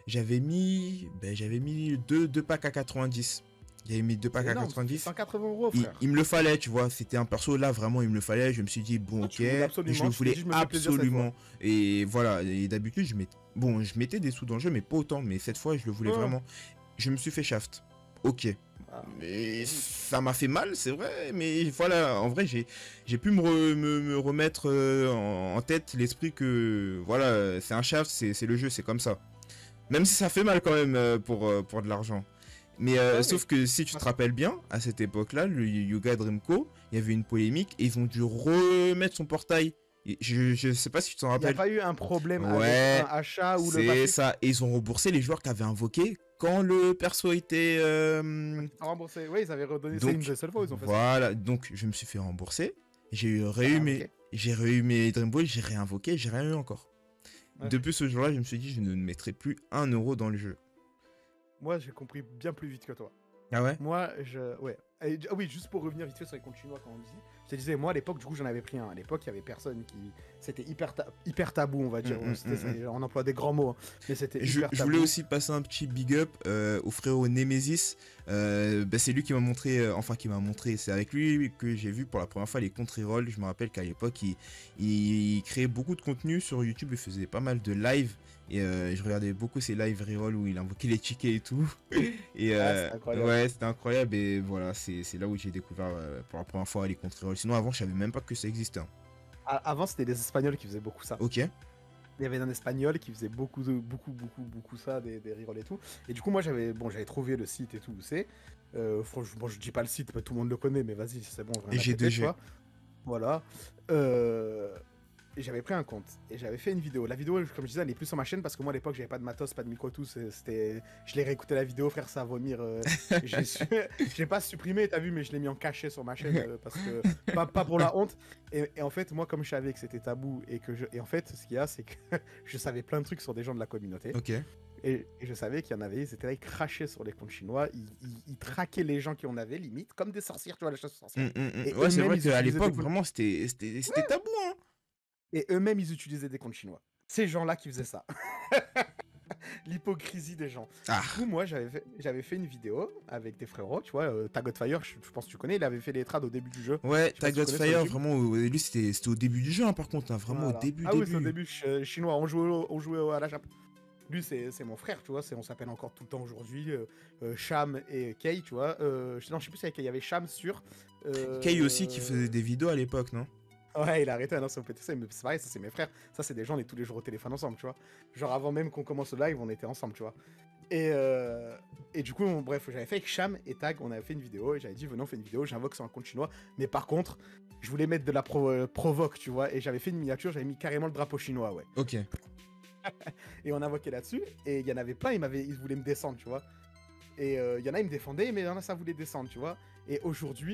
j'avais mis deux packs à 90. J'avais mis deux c'est packs à énorme, ça fait 90. 180 €, frère. Il me le fallait, tu vois. C'était un perso là, vraiment, il me le fallait. Je me suis dit, bon, Non, ok. tu le voulais Je le absolument, tu t'es voulais dit, je me fais plaisir cette fois. absolument. Et voilà. Et d'habitude, je mettais des sous dans le jeu, mais pas autant. Mais cette fois, je le voulais Ouais. vraiment. Je me suis fait shaft. Ok. Ah, Mais vas-y. ça m'a fait mal, c'est vrai. Mais voilà, en vrai, j'ai pu me remettre en tête l'esprit que, voilà, c'est un shaft, c'est le jeu, c'est comme ça. Même si ça fait mal quand même pour de l'argent. Mais Ouais, mais sauf que si tu te rappelles bien, à cette époque-là, le Yuga Dreamco, il y avait une polémique et ils ont dû remettre son portail. Et je sais pas si tu t'en il n'y a rappelles. pas eu un problème avec un Ouais, achat ou le c'est passif. ça. Et ils ont remboursé les joueurs qui avaient invoqué quand le perso était. À rembourser. Ouais, ils avaient redonné. C'est une Donc des seules fois où ils ont fait ça. voilà, donc je me suis fait rembourser. T'as réinvoqué. J'ai réu mes Dream Balls, j'ai réinvoqué, j'ai rien eu encore. Ouais. Depuis ce jour-là, je me suis dit, je ne mettrai plus 1 € dans le jeu. Moi, j'ai compris bien plus vite que toi. Ah ouais? Moi, ouais. Ah oui, juste pour revenir vite fait sur les comptes chinois, quand on disait. Je te disais, moi, à l'époque, du coup, j'en avais pris un. À l'époque, il y avait personne qui. C'était hyper tabou, on va dire. On emploie des grands mots, hein, mais c'était hyper tabou. Je voulais aussi passer un petit big up au frérot Nemesis. C'est lui qui m'a montré, c'est avec lui que j'ai vu pour la première fois les comptes reroll. Je me rappelle qu'à l'époque, il créait beaucoup de contenu sur YouTube, il faisait pas mal de live. Et je regardais beaucoup ses live reroll où il invoquait les tickets et tout. Et C'était incroyable. ouais, c'était incroyable. Et voilà, c'est là où j'ai découvert pour la première fois les comptes reroll. Sinon, avant, je savais même pas que ça existait, hein. Avant, c'était les Espagnols qui faisaient beaucoup ça. Ok. Il y avait un espagnol qui faisait beaucoup ça, des rerolls et tout. Et du coup, moi, j'avais trouvé le site et tout où c'est. Franchement, je dis pas le site, tout le monde le connaît, mais vas-y, c'est bon. Et j'ai tu 2G. vois. Voilà. Et j'avais pris un compte et j'avais fait une vidéo. La vidéo, comme je disais, elle est plus sur ma chaîne parce que moi à l'époque j'avais pas de matos, pas de micro, tout. Je l'ai réécouté la vidéo, frère, ça à vomir. J'ai pas supprimé, t'as vu, mais je l'ai mis en cachet sur ma chaîne parce que pas pour la honte. Et en fait, moi, comme je savais que c'était tabou et en fait, ce qu'il y a, c'est que je savais plein de trucs sur des gens de la communauté. Ok. Et je savais qu'il y en avait, ils étaient là, ils crachaient sur les comptes chinois, ils traquaient les gens qui en avaient, limite, comme des sorcières, tu vois, la chasse aux sorcières. Et Ouais, c'est eux-mêmes, vrai ils qu'à utilisaient l'époque, des comptes- vraiment, c'était tabou, hein. Et eux-mêmes, ils utilisaient des comptes chinois. Ces gens-là qui faisaient ça. L'hypocrisie des gens. Ah. Du coup, moi, j'avais fait une vidéo avec des frérots, tu vois, Tagotfire, je pense que tu connais, il avait fait les trades au début du jeu. Ouais, Je sais pas si tu connais sur Godfire, YouTube. vraiment, lui, c'était au début du jeu, hein, par contre, hein, vraiment Voilà. au début, Ah oui, c'est au début, chinois, on jouait à la chape. Lui, c'est mon frère, tu vois, on s'appelle encore tout le temps aujourd'hui, Cham et Kay, tu vois. Non, je sais plus si il y avait Cham sur... Kay aussi qui faisait des vidéos à l'époque, non? Ouais, il a arrêté maintenant sur PTC, mais c'est pareil, ça c'est mes frères. Ça c'est des gens, on est tous les jours au téléphone ensemble, tu vois. Genre avant même qu'on commence le live, on était ensemble, tu vois. Et du coup, bref, j'avais fait avec Cham et Tag, on avait fait une vidéo, et j'avais dit, venez, on fait une vidéo, j'invoque sur un compte chinois. Mais par contre, je voulais mettre de la provoque, tu vois, et j'avais fait une miniature, j'avais mis carrément le drapeau chinois, ouais. Ok. Et on invoquait là-dessus, et il y en avait plein, ils voulaient me descendre, tu vois. Et il y en a, ils me défendaient, mais il y en a, ça voulait descendre, tu vois. Et aujourd'hui,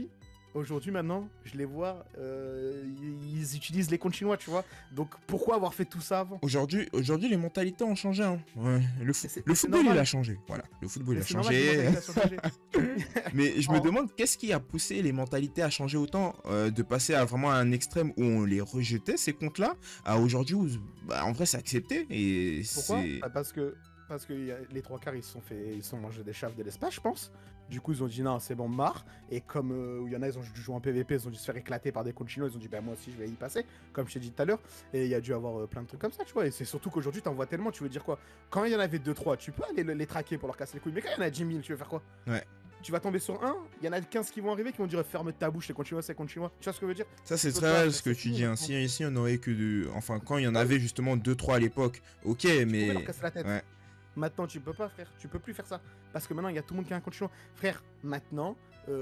Aujourd'hui, maintenant, je les vois, ils utilisent les comptes chinois, tu vois. Donc, pourquoi avoir fait tout ça avant? Aujourd'hui, les mentalités ont changé. Hein. Ouais. Le C'est football, il a normal. changé. Voilà, le football, il Mais a c'est normal que les changé. mentalités sont changées. Mais je me En- demande qu'est-ce qui a poussé les mentalités à changer autant, de passer à vraiment un extrême où on les rejetait, ces comptes-là, à aujourd'hui où, bah, en vrai, c'est accepté. Et Pourquoi? c'est. Bah, parce que les trois quarts, ils se sont mangés des chaves de l'espace, je pense. Du coup, ils ont dit non, c'est bon, marre. Et comme il y en a, ils ont dû jouer en PVP, ils ont dû se faire éclater par des comptes chinois, ils ont dit, bah moi aussi, je vais y passer, comme je t'ai dit tout à l'heure. Et il y a dû avoir plein de trucs comme ça, tu vois. Et c'est surtout qu'aujourd'hui, t'en vois tellement, tu veux dire quoi? Quand il y en avait deux trois, tu peux aller les traquer pour leur casser les couilles. Mais quand il y en a 10 000, tu veux faire quoi? Ouais. Tu vas tomber sur un, il y en a 15 qui vont arriver qui vont dire ferme ta bouche, les comptes chinois, c'est comptes chinois. Tu vois ce que je veux dire? Ça, c'est Tu peux très pas, vrai frère, ce que c'est tu fini dis. Hein. maintenant. Si on aurait que de. Enfin, quand il y en Ah oui, avait justement deux trois à l'époque, ok, tu pouvais leur mais. casser la tête. Ouais. Maintenant, tu peux pas, frère. Tu peux plus faire ça. Parce que maintenant, il y a tout le monde qui a un compte chinois. Frère, maintenant,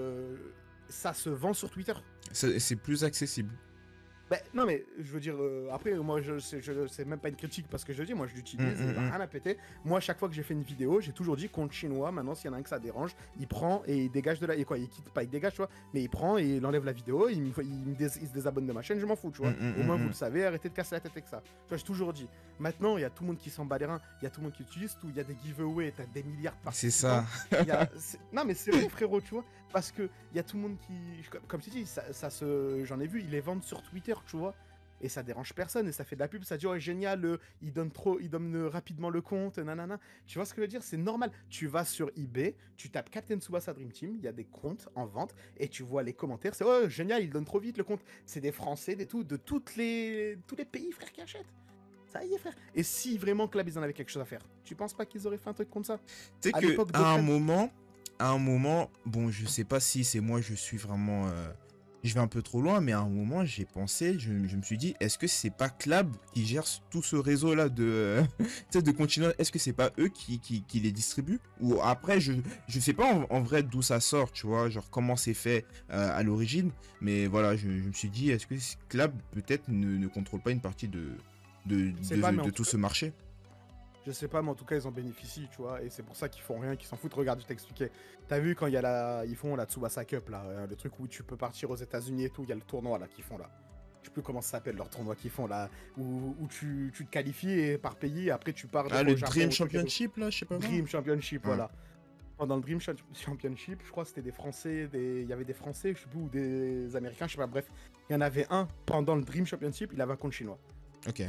ça se vend sur Twitter. C'est plus accessible. Bah, non, mais je veux dire, après, moi, c'est même pas une critique parce que je dis, moi, je l'utilise, il va rien à péter. Moi, à chaque fois que j'ai fait une vidéo, j'ai toujours dit compte chinois. Maintenant, s'il y en a un que ça dérange, il prend et il dégage de la. Et quoi, il quitte pas, il dégage, tu vois. Mais il prend et il enlève la vidéo, il se désabonne de ma chaîne, je m'en fous, tu vois. Au moins, vous le savez, arrêtez de casser la tête avec ça. Tu vois, j'ai toujours dit. Maintenant, il y a tout le monde qui s'en bat les reins, il y a tout le monde qui utilise tout, il y a des giveaways, t'as des milliards de C'est participants. ça. Non, mais c'est vrai, frérot, tu vois. Parce que il y a tout le monde qui. Comme tu dis, j'en ai vu, ils les vendent sur Twitter, tu vois. Et ça dérange personne et ça fait de la pub, ça dit oh génial, il donne rapidement le compte, nanana. Tu vois ce que je veux dire? C'est normal. Tu vas sur eBay, tu tapes Captain Tsubasa Dream Team, il y a des comptes en vente et tu vois les commentaires, c'est oh génial, il donne trop vite le compte. C'est des Français, de tous les pays, frère, qui achètent. Ça y est, frère. Et si vraiment Club ils en avaient quelque chose à faire, tu penses pas qu'ils auraient fait un truc comme ça? Tu sais À que l'époque à un d'Okan. moment, bon, je sais pas si c'est moi, je suis vraiment, je vais un peu trop loin, mais à un moment, j'ai pensé, je me suis dit, est-ce que c'est pas Clab qui gère tout ce réseau-là de, tu sais, de continuer, est-ce que c'est pas eux qui les distribuent? Ou après, je sais pas en vrai d'où ça sort, tu vois, genre comment c'est fait à l'origine, mais voilà, je me suis dit, est-ce que Clab peut-être ne contrôle pas une partie C'est pas, mais en de tout tout cas, ce marché? je sais pas, mais en tout cas, ils en bénéficient, tu vois, et c'est pour ça qu'ils font rien, qu'ils s'en foutent. Regarde, je t'expliquais. T'as vu quand il y a ils font la Tsubasa Cup, là, le truc où tu peux partir aux États-Unis et tout, il y a le tournoi, là, qu'ils font, là. Je sais plus comment ça s'appelle, leur tournoi qu'ils font, là, où tu te qualifies et par pays, et après tu pars des Ah, fois le au Japon, Dream au truc et tout. Championship, là, je sais pas quoi. Dream Championship, Ouais. voilà. Pendant le Dream Championship, je crois que c'était des Français, il y avait des Français, je sais plus, ou des Américains, je sais pas, bref. Il y en avait un pendant le Dream Championship, il avait un compte chinois. Ok.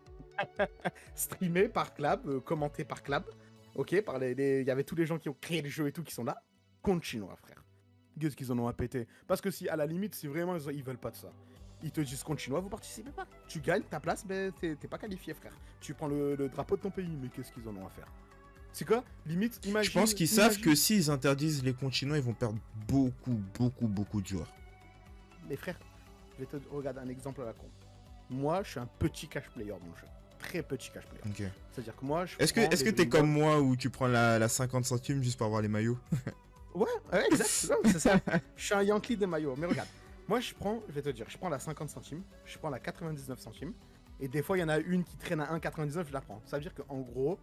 Streamé par Clab, commenté par Clab. Ok, par il y avait tous les gens qui ont créé le jeu et tout qui sont là. Compte chinois, frère. Qu'est-ce qu'ils en ont à péter? Parce que si, à la limite, si vraiment ils veulent pas de ça, ils te disent compte chinois, vous participez pas. Tu gagnes ta place, ben t'es pas qualifié, frère. Tu prends le drapeau de ton pays, mais qu'est-ce qu'ils en ont à faire? C'est quoi? Limite, imagine. Je pense qu'ils savent que s'ils interdisent les comptes chinois, ils vont perdre beaucoup de joueurs. Mais frère, je vais te regarder un exemple à la con. Moi, je suis un petit cash player dans le jeu. Très petit cash player. Ok. C'est-à-dire que moi, je Est-ce prends que les t'es Dream comme Ball. moi où tu prends la 50 centimes juste pour avoir les maillots? Ouais, exact, c'est ça. Je suis un Yankee des maillots. Mais regarde, moi je vais te dire, je prends la 50 centimes, je prends la 99 centimes, et des fois il y en a une qui traîne à 1,99, je la prends. Ça veut dire qu'en gros,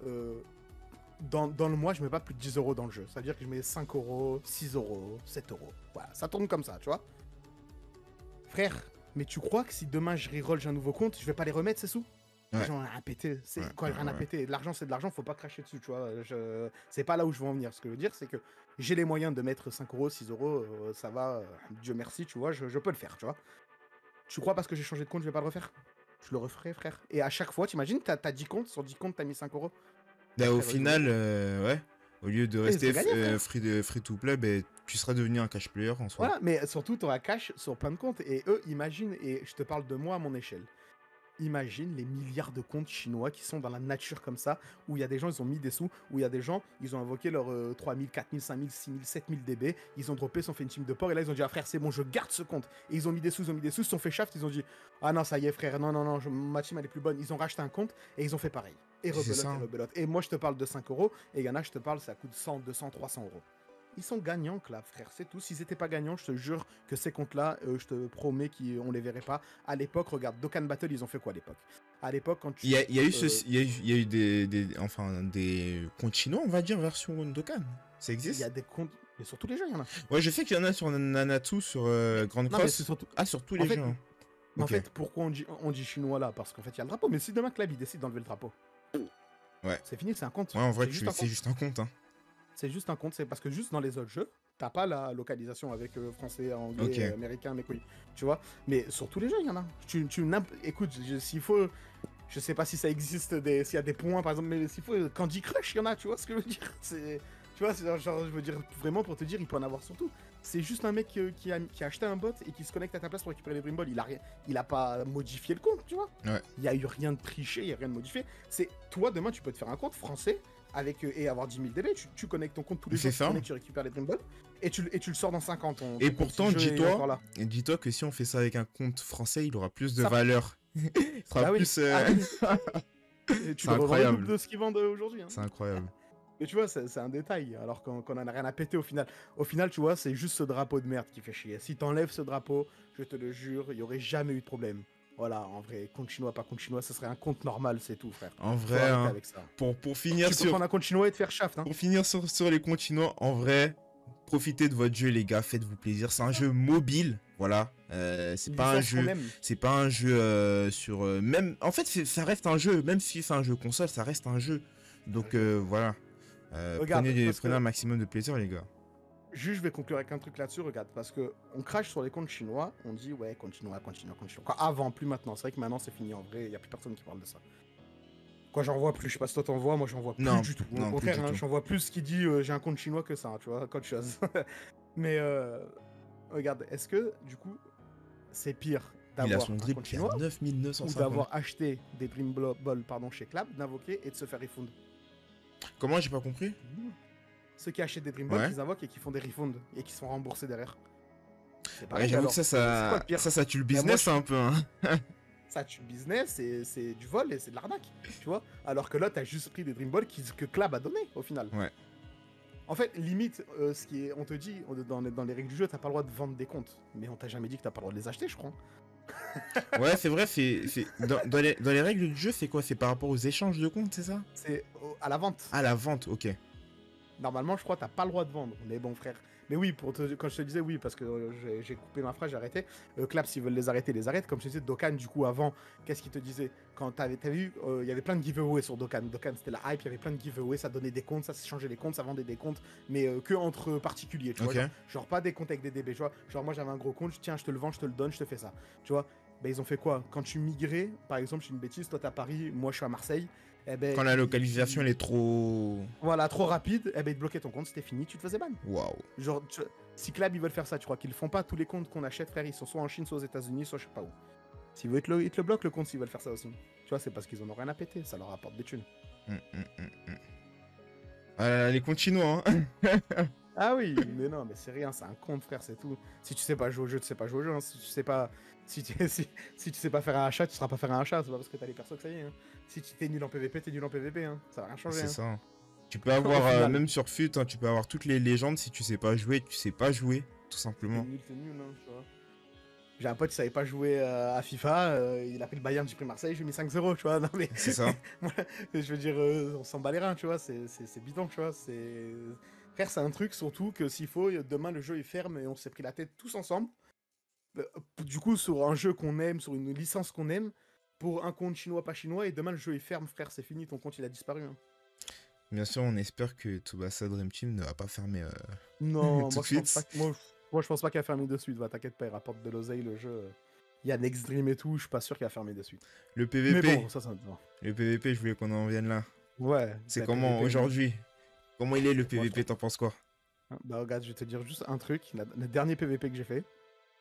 dans le mois, je mets pas plus de 10 euros dans le jeu. Ça veut dire que je mets 5 euros, 6 euros, 7 euros. Voilà, ça tourne comme ça, tu vois. Frère, mais tu crois que si demain je reroll, j'ai un nouveau compte, je vais pas les remettre ces sous? Ouais. J'en ai rien à péter. C'est Ouais, quoi, rien à ouais. péter. L'argent, c'est de l'argent, faut pas cracher dessus, tu vois. C'est pas là où je veux en venir. Ce que je veux dire, c'est que j'ai les moyens de mettre 5 euros, 6 euros, ça va, Dieu merci, tu vois, je peux le faire, tu vois. Tu crois parce que j'ai changé de compte, je vais pas le refaire? Je le referai, frère. Et à chaque fois, t'imagines, t'as 10 comptes, sur 10 comptes, t'as mis 5 euros. Bah, au Frère, final, ouais. Au lieu de rester ils ont gagné, frère. free to play, bah, tu seras devenu un cash player en soi. Voilà, mais surtout, t'auras cash sur plein de comptes. Et eux, imagine, et je te parle de moi à mon échelle. Imagine les milliards de comptes chinois qui sont dans la nature comme ça, où il y a des gens, ils ont mis des sous, où il y a des gens, ils ont invoqué leurs 3000, 4000, 5000, 6000, 7000 DB, ils ont droppé, ils ont fait une team de port, et là ils ont dit, ah frère, c'est bon, je garde ce compte. Et ils ont mis des sous, ils se sont fait shaft, ils ont dit, ah non, ça y est frère, non, ma team elle est plus bonne. Ils ont racheté un compte, et ils ont fait pareil. Et C'est ça. rebelote. Et moi je te parle de 5 euros, et il y en a, je te parle, ça coûte 100, 200, 300 euros. Ils sont gagnants, là, frère, c'est tout. S'ils étaient pas gagnants, je te jure que ces comptes-là, je te promets qu'on les verrait pas. À l'époque, regarde, Dokkan Battle, ils ont fait quoi à l'époque? À l'époque, quand tu. Il y a eu il y a eu des comptes chinois, on va dire, version Dokkan. Ça Il y existe? a des comptes. Mais sur tous les jeux, il y en a. Ouais, je sais qu'il y en a sur Nanatsu, sur Grand Non, mais c'est Cross. surtout. Ah, sur tous En les fait, jeux. Hein. mais en Ok. fait, pourquoi on dit chinois là? Parce qu'en fait, il y a le drapeau. Mais si demain Club il décide d'enlever le drapeau, Ouais. c'est fini, c'est un compte. Ouais, en vrai, C'est juste un c'est compte. juste un compte. Hein. C'est juste un compte. C'est parce que juste dans les autres jeux, t'as pas la localisation avec français, anglais, Ok. américain, mes couilles. Tu vois? Mais sur tous les jeux, il y en a. Écoute, s'il faut. Je sais pas si ça existe, s'il y a des points par exemple, mais s'il faut, Candy Crush, il y en a, tu vois ce que je veux dire? Tu vois, c'est genre, je veux dire, vraiment pour te dire, il peut en avoir surtout. C'est juste un mec qui a acheté un bot et qui se connecte à ta place pour récupérer les Dream Balls. Il a pas modifié le compte, tu vois. Ouais. Il y a eu rien de triché, il y a rien de modifié. C'est toi, demain, tu peux te faire un compte français avec, et avoir 10 000 DB. Tu connectes ton compte tous les C'est jours, tu ça. connectes, tu récupères les Dream Balls et tu le sors dans 5 ans. Et ton compte, pourtant, si le jeu est encore là. dis-toi que si on fait ça avec un compte français, il aura plus de Ça- valeur. Il sera Bah oui. plus. Ah oui. Et tu C'est le revends le incroyable. double de ce qu'ils vendent aujourd'hui. Hein. C'est incroyable. Mais tu vois, c'est un détail, alors qu'on en a rien à péter au final. Au final, tu vois, c'est juste ce drapeau de merde qui fait chier. Si t'enlèves ce drapeau, je te le jure, il y aurait jamais eu de problème. Voilà, en vrai, compte chinois, pas compte chinois, ce serait un compte normal, c'est tout, frère. En Faut vrai, arrêter hein, avec ça. pour finir Tu peux sur. prendre un compte chinois et te faire shaft, hein. Pour finir sur les comptes chinois, en vrai, profitez de votre jeu, les gars, faites-vous plaisir. C'est un jeu mobile, voilà. C'est pas un Licence qu'on jeu. aime. C'est pas un jeu sur. Même. En fait, ça reste un jeu. Même si c'est un jeu console, ça reste un jeu. Donc voilà. Regarde, Prenez parce que- un maximum de plaisir, les gars. Juste, je vais conclure avec un truc là-dessus, regarde, parce que on crache sur les comptes chinois, on dit ouais, compte chinois, compte chinois, compte chinois. Quoi, avant, plus maintenant. C'est vrai que maintenant c'est fini en vrai, il y a plus personne qui parle de ça. Quoi, j'en vois plus, je sais pas si toi t'en vois, moi j'en vois plus Non, du tout. non, Au plus contraire, du hein, tout. j'en vois plus qui dit j'ai un compte chinois que ça, hein, tu vois, qu'autre chose. Mais regarde, est-ce que du coup c'est pire Il a d'avoir son un drip compte qui a chinois ou 9950. d'avoir acheté des Dream Ball pardon, chez Clab, d'invoquer et de se faire refund? Comment, j'ai pas compris? Ceux qui achètent des Dream Balls, Ouais. qu'ils invoquent et qui font des refunds et qui sont remboursés derrière. C'est Ouais, pareil, j'avoue alors, que c'est quoi le pire? ça tue le Ben, moi, business je- un peu. Hein. Ça tue le business, c'est du vol et c'est de l'arnaque, tu vois. Alors que là, t'as juste pris des Dream Balls que Clab a donné au final. Ouais. En fait, limite, ce qui est, on te dit, dans les règles du jeu, t'as pas le droit de vendre des comptes. Mais on t'a jamais dit que t'as pas le droit de les acheter, je crois. Ouais, c'est vrai, dans les règles du jeu, c'est quoi? C'est par rapport aux échanges de comptes, c'est ça? C'est à la vente. Ah, la vente, ok. Normalement, je crois que t'as pas le droit de vendre. Mais bon, frère. Mais oui, quand je te disais oui, parce que j'ai coupé ma phrase, j'ai arrêté. Clap, s'ils veulent les arrêter, les arrêtent. Comme je te disais, Dokkan, du coup, avant, qu'est-ce qu'il te disait? Quand t'as vu, il y avait plein de giveaways sur Dokkan. Dokkan, c'était la hype, il y avait plein de giveaways, ça donnait des comptes, ça changeait les comptes, ça vendait des comptes, mais que entre particuliers, tu vois. Ok. Genre pas des comptes avec des DB, tu vois. Genre moi, j'avais un gros compte, tiens, je te le vends, je te le donne, je te fais ça. Tu vois. Ben, ils ont fait quoi? Quand tu migrais, par exemple, je suis une bêtise, toi t'es à Paris, moi je suis à Marseille. Eh ben, Quand la localisation, elle est trop. voilà, trop rapide, eh ben, ils te bloquaient ton compte, c'était fini, tu te faisais ban. Waouh. Genre, si Clab ils veulent faire ça, tu crois qu'ils le font pas tous les comptes qu'on achète, frère, ils sont soit en Chine, soit aux États-Unis, soit je sais pas où. S'ils veulent, ils te le bloquent le compte s'ils veulent faire ça aussi. Tu vois, c'est parce qu'ils en ont rien à péter, ça leur apporte des thunes. Les comptes chinois, hein. Ah oui, mais non, mais c'est rien, c'est un compte, frère, c'est tout. Si tu sais pas jouer au jeu, tu sais pas jouer au jeu. Hein. Si tu sais pas, si tu sais pas faire un achat, tu sauras pas faire un achat. C'est pas parce que t'as les persos que ça y est. Hein. Si tu t'es nul en PVP, t'es nul en PVP. Hein. Ça va rien changer. C'est Hein. ça. Tu peux avoir, Au final. même sur FUT, hein, tu peux avoir toutes les légendes. Si tu sais pas jouer, tu sais pas jouer, tout simplement. T'es nul, hein, tu vois. J'ai un pote qui savait pas jouer à FIFA, il a pris le Bayern, j'ai pris Marseille, j'ai mis 5-0, tu vois. Non mais. C'est ça. Je veux dire, on s'en bat les reins, tu vois. C'est bidon, tu vois. C'est. Frère, c'est un truc surtout que s'il faut, demain le jeu est ferme et on s'est pris la tête tous ensemble. Du coup, sur un jeu qu'on aime, sur une licence qu'on aime, pour un compte chinois, pas chinois, et demain le jeu est ferme, frère, c'est fini, ton compte il a disparu. Hein. Bien sûr, on espère que Tsubasa Dream Team ne va pas fermer. Non, Tout moi de je pense suite. pas. Moi je pense pas qu'il a fermé de suite, va, t'inquiète pas, il rapporte de l'oseille le jeu. Il y a Next Dream et tout, je suis pas sûr qu'il a fermé de suite. Le Mais PVP. bon, ça bon. Le PVP, je voulais qu'on en vienne là. Ouais. C'est bah, comment PVP, aujourd'hui? Comment il est le Moi, PVP, t'en penses quoi? Bah regarde, je vais te dire juste un truc. Le dernier PVP que j'ai fait,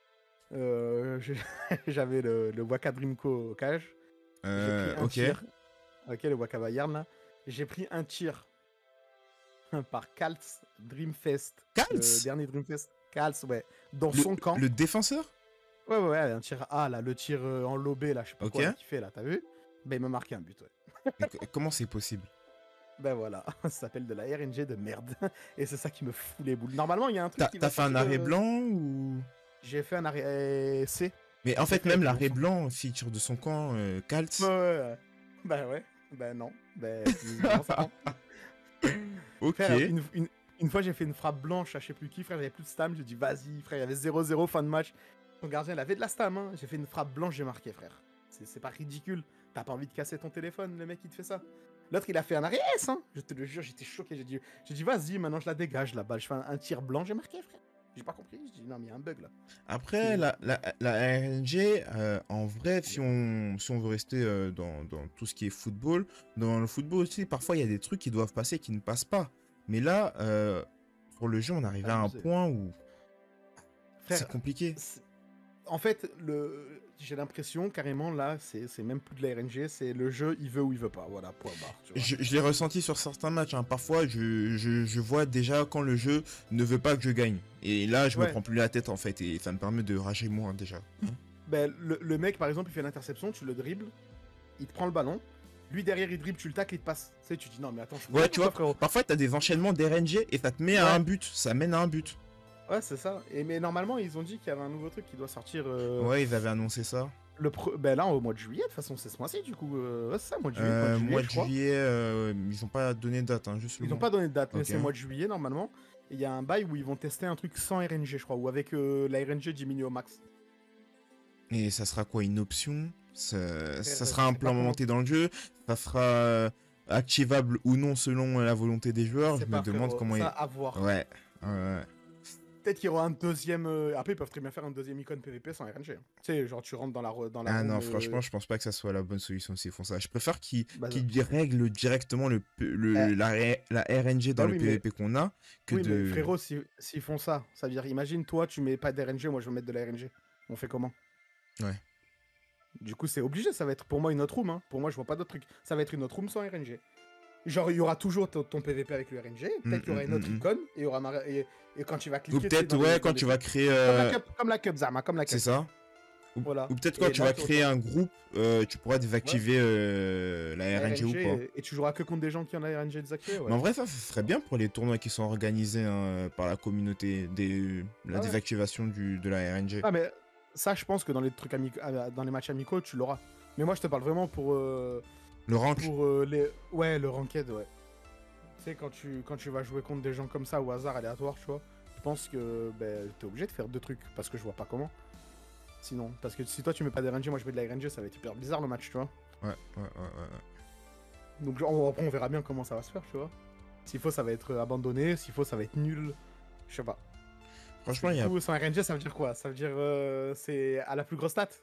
j'avais le Waka Dreamco au cage. J'ai pris un Ok. tir. Ok, le Waka Bayern là. J'ai pris un tir par Kaltz Dreamfest. Le Kaltz dernier Dreamfest. Kaltz, ouais. Dans son camp. Le défenseur? Ouais, un tir A là, le tir en lobé là, je sais pas Ok. quoi qu'il fait là, t'as vu? Ben il m'a marqué un but, ouais. Mais comment c'est possible? Ben voilà, ça s'appelle de la RNG de merde. Et c'est ça qui me fout les boules. Normalement, il y a un truc qui T'as va fait un sortir, arrêt blanc ou... J'ai fait un arrêt C. Mais en fait, fait même avec l'arrêt mon sang. blanc, s'il tire de son camp, Kaltz. Ouais. Ben ouais. Ben non. Ben, visiblement, ça prend. Ok. Frère, Une fois, j'ai fait une frappe blanche à je sais plus qui, frère, j'avais plus de stam. J'ai dit, vas-y, frère, il y avait 0-0 fin de match. Ton gardien, il avait de la stam, hein. J'ai fait une frappe blanche, j'ai marqué, frère. C'est pas ridicule. T'as pas envie de casser ton téléphone, le mec, il te fait ça. L'autre, il a fait un arrêt S, hein. Je te le jure, j'étais choqué. J'ai dit, vas-y, maintenant je la dégage, la balle. Je fais un tir blanc, j'ai marqué, frère. J'ai pas compris. Je dis, non, mais il y a un bug là. Après, la RNG, en vrai, si on veut rester dans tout ce qui est football, dans le football aussi, parfois il y a des trucs qui doivent passer qui ne passent pas. Mais là, pour le jeu, on arrive à un point où Frère, c'est compliqué. En fait, j'ai l'impression carrément là, c'est même plus de la RNG, c'est le jeu, il veut ou il veut pas. Voilà, point barre. Tu vois. Je l'ai ressenti sur certains matchs, hein. Parfois, je vois déjà quand le jeu ne veut pas que je gagne. Et là, je me prends plus la tête en fait, et ça me permet de rager moins déjà. Ben, le mec, par exemple, il fait l'interception, tu le dribbles, il te prend le ballon, lui derrière il dribble, tu le tacles, il te passe. Tu sais, tu dis non, mais attends, Ouais, tu vois, frérot. Parfois, t'as des enchaînements d'RNG et ça te met à un but, ça mène à un but. Ouais, c'est ça. Mais normalement, ils ont dit qu'il y avait un nouveau truc qui doit sortir. Ouais, ils avaient annoncé ça. Ben là, au mois de juillet, de toute façon, c'est ce mois-ci, du coup. Ouais, c'est ça, mois de juillet. Mois de juillet, ils ont pas donné de date, hein, juste le Ils n'ont mois. pas donné de date, mais c'est mois de juillet, normalement. Et il y a un bail où ils vont tester un truc sans RNG, je crois, ou avec la RNG diminuée au max. Et ça sera quoi, une option? Ça sera je sais pas implémenté dans le jeu? Ça sera activable ou non selon la volonté des joueurs? Je me demande comment ça à voir. Ouais. Peut-être qu'il y aura un deuxième. Après, ils peuvent très bien faire un deuxième icône PVP sans RNG. Tu sais, genre tu rentres dans la. Ah non, franchement, je pense pas que ça soit la bonne solution s'ils font ça. Je préfère qu'ils Bah, règlent directement la RNG dans le PVP qu'on a que oui, de. mais frérot, s'ils font ça, ça veut dire, imagine, toi, tu mets pas d'RNG, moi je vais mettre de la RNG. On fait comment? Ouais. Du coup, c'est obligé, ça va être pour moi une autre room. Hein. Pour moi, je vois pas d'autre truc. Ça va être une autre room sans RNG. Genre, il y aura toujours ton PVP avec le RNG. Peut-être qu'il y aura une autre icône et, et quand tu vas cliquer. Ou peut-être, ouais, quand tu vas créer. Comme la Cup, Zama, comme la Cup. C'est ça. Voilà. Ou peut-être quand tu vas créer un groupe, tu pourras désactiver la RNG ou pas. Et tu joueras que contre des gens qui ont la RNG désactivée. Ouais. Mais en vrai, ça serait bien pour les tournois qui sont organisés par la communauté, la désactivation de la RNG. Ah, mais ça, je pense que dans les trucs dans les matchs amicaux, tu l'auras. Mais moi, je te parle vraiment pour. Le rank. Ouais, le ranked, ouais. Tu sais, quand tu vas jouer contre des gens comme ça au hasard aléatoire, tu vois, je pense que t'es obligé de faire deux trucs parce que je vois pas comment. Sinon, parce que si toi tu mets pas d'RNG, moi je mets de la RNG, ça va être hyper bizarre le match, tu vois. Ouais. Donc après on verra bien comment ça va se faire, tu vois. S'il faut, ça va être abandonné, s'il faut, ça va être nul. Je sais pas. Franchement, il y a. Sans RNG, ça veut dire quoi? Ça veut dire c'est à la plus grosse stat.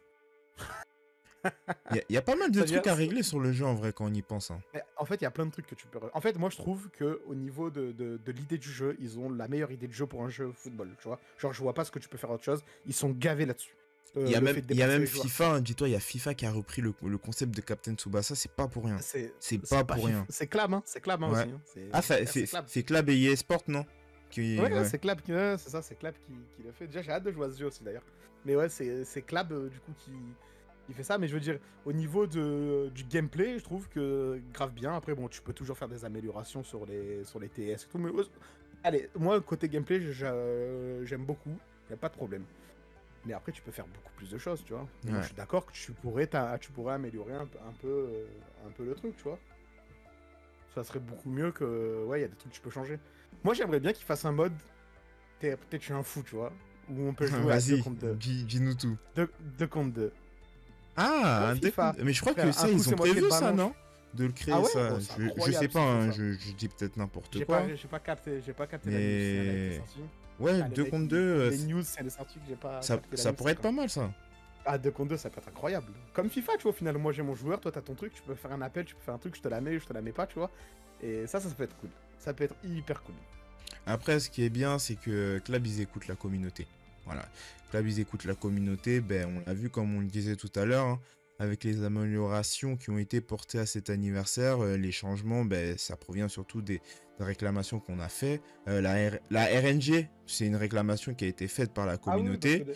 Il y a pas mal de trucs à régler sur le jeu en vrai quand on y pense. Hein. En fait, il y a plein de trucs que tu peux. En fait, moi je trouve que au niveau de l'idée du jeu, ils ont la meilleure idée de jeu pour un jeu football, tu vois. Genre, je vois pas ce que tu peux faire autre chose. Ils sont gavés là-dessus. Il y a même FIFA, hein, dis-toi, il y a FIFA qui a repris le concept de Captain Tsubasa, c'est pas pour rien. C'est pas pour rien. C'est Clab, hein, c'est Clab ouais. aussi. Hein. C'est Clab et EA Sport, non? Ouais, c'est Clab c'est ça, c'est Clab qui le fait. Déjà, j'ai hâte de jouer à ce jeu aussi d'ailleurs. Mais ouais, c'est Clab du coup qui fait ça. Mais je veux dire, au niveau du gameplay, je trouve que grave bien. Après, bon, tu peux toujours faire des améliorations sur les TS et tout. Mais allez, moi, côté gameplay, j'aime beaucoup. Y a pas de problème. Mais après, tu peux faire beaucoup plus de choses, tu vois. Ouais. Moi, je suis d'accord que tu pourrais améliorer un peu le truc, tu vois. Ça serait beaucoup mieux que... Ouais, il y a des trucs que tu peux changer. Moi, j'aimerais bien qu'ils fassent un mode... Peut-être je suis un fou, tu vois. Où on peut jouer à 2 contre 2. Dis-nous tout. 2 contre 2. Ah, un FIFA. Mais je crois que ça, ils ont prévu ça, non? De le créer, ouais, ça. Bon, je sais pas, hein, je dis peut-être n'importe quoi. J'ai pas capté mais... la news. Ouais, 2 contre 2. Les news, c'est des sorties que j'ai pas. Ça pourrait être pas mal, ça. Ah, 2 contre 2, ça peut être incroyable. Comme FIFA, tu vois, au final, moi j'ai mon joueur, toi t'as ton truc, tu peux faire un appel, tu peux faire un truc, je te la mets, je te la mets pas, tu vois. Et ça peut être cool. Ça peut être hyper cool. Après, ce qui est bien, c'est que Clab, ils écoutent la communauté. Voilà. Clab, ils écoutent la communauté, on l'a vu comme on le disait tout à l'heure, hein, avec les améliorations qui ont été portées à cet anniversaire, les changements, ça provient surtout des réclamations qu'on a fait. La RNG, c'est une réclamation qui a été faite par la communauté.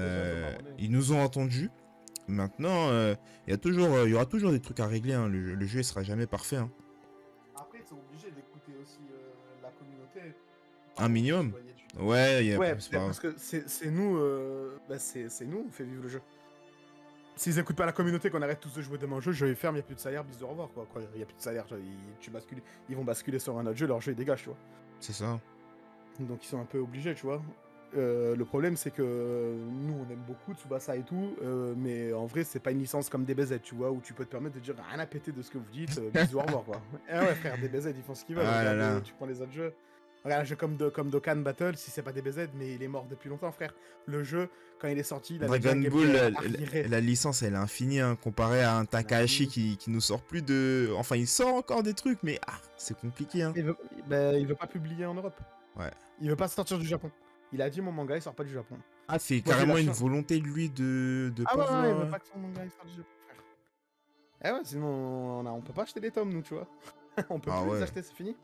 Ils nous ont entendus. Maintenant, il y aura toujours des trucs à régler. Hein. Le jeu ne sera jamais parfait. Hein. Après, ils sont obligés d'écouter aussi la communauté. Un minimum. Ouais, parce que c'est nous, c'est nous, on fait vivre le jeu. S'ils écoutent pas la communauté, qu'on arrête tous de jouer demain au jeu, je vais ferme, il n'y a plus de salaire, bis de revoir, quoi. Il n'y a plus de salaire, ils vont basculer sur un autre jeu, leur jeu, il dégage, tu vois. C'est ça. Donc ils sont un peu obligés, tu vois. Le problème, c'est que nous, on aime beaucoup Tsubasa et tout, mais en vrai, c'est pas une licence comme DBZ, tu vois, où tu peux te permettre de dire rien à péter de ce que vous dites, bisous, au revoir, quoi. Eh ouais, frère, DBZ, ils font ce qu'ils veulent. Ah là Regarde, là. tu prends les autres jeux. Regarde un jeu comme Dokkan Battle, si c'est pas DBZ, mais il est mort depuis longtemps, frère. Le jeu, quand il est sorti, il avait déjà Dragon un Ball, gameplay arriéré. la licence, elle est infinie, hein, comparé à un Takahashi Infini. qui nous sort plus de... Enfin, il sort encore des trucs, mais c'est compliqué, hein. Il veut pas publier en Europe. Ouais. Il veut pas sortir du Japon. Il a dit, mon manga, il sort pas du Japon. Ah, c'est Moi, j'ai la carrément une chance. volonté de lui de Ah pas ouais, ouais, il vouloir... veut pas que son manga il sorte du Japon, frère. Eh ouais, sinon on peut pas acheter des tomes, nous, tu vois. On peut Ah plus les ouais. acheter, c'est fini.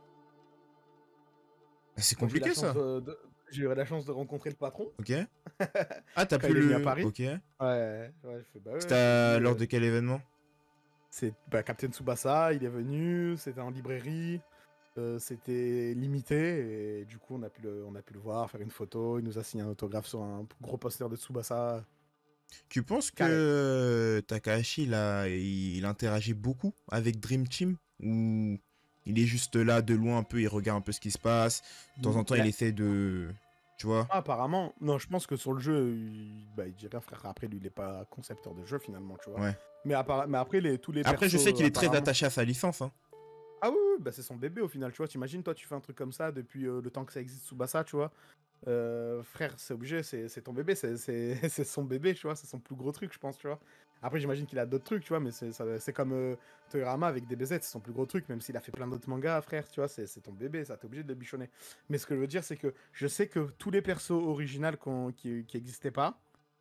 Ah, c'est Moi, j'ai eu la compliqué, chance ça. j'ai eu la chance de rencontrer le patron Ok. Ah, t'as quand pu il est venu à le... Paris. Ok. Ouais, je fais bah ouais, je lui ai C'était dit, lors de quel événement? c'est bah, Captain Tsubasa, il est venu, c'était en librairie, c'était limité, et du coup, on a pu le voir, faire une photo, il nous a signé un autographe sur un gros poster de Tsubasa, Tu penses que carré. Takahashi, il interagit beaucoup avec Dream Team? Ou il est juste là de loin un peu, il regarde un peu ce qui se passe. De temps en temps, Il il a... essaie de... Tu vois? apparemment, non, je pense que sur le jeu, il dit rien, frère. Après, lui, il est pas concepteur de jeu, finalement, tu vois. Ouais. Mais après, tous les Après, je sais persos, qu'il est très apparemment... attaché à sa licence, hein. Ah oui, oui, bah c'est son bébé au final, tu vois. T'imagines, toi, tu fais un truc comme ça depuis le temps que ça existe, Tsubasa, tu vois. Frère, c'est obligé, c'est ton bébé, c'est son bébé, tu vois. C'est son plus gros truc, je pense, tu vois. Après, j'imagine qu'il a d'autres trucs, tu vois, mais c'est comme Toyama avec DBZ, c'est son plus gros truc, même s'il a fait plein d'autres mangas, frère, tu vois, c'est ton bébé, ça, t'es obligé de le bichonner. Mais ce que je veux dire, c'est que je sais que tous les persos originaux qui existaient pas,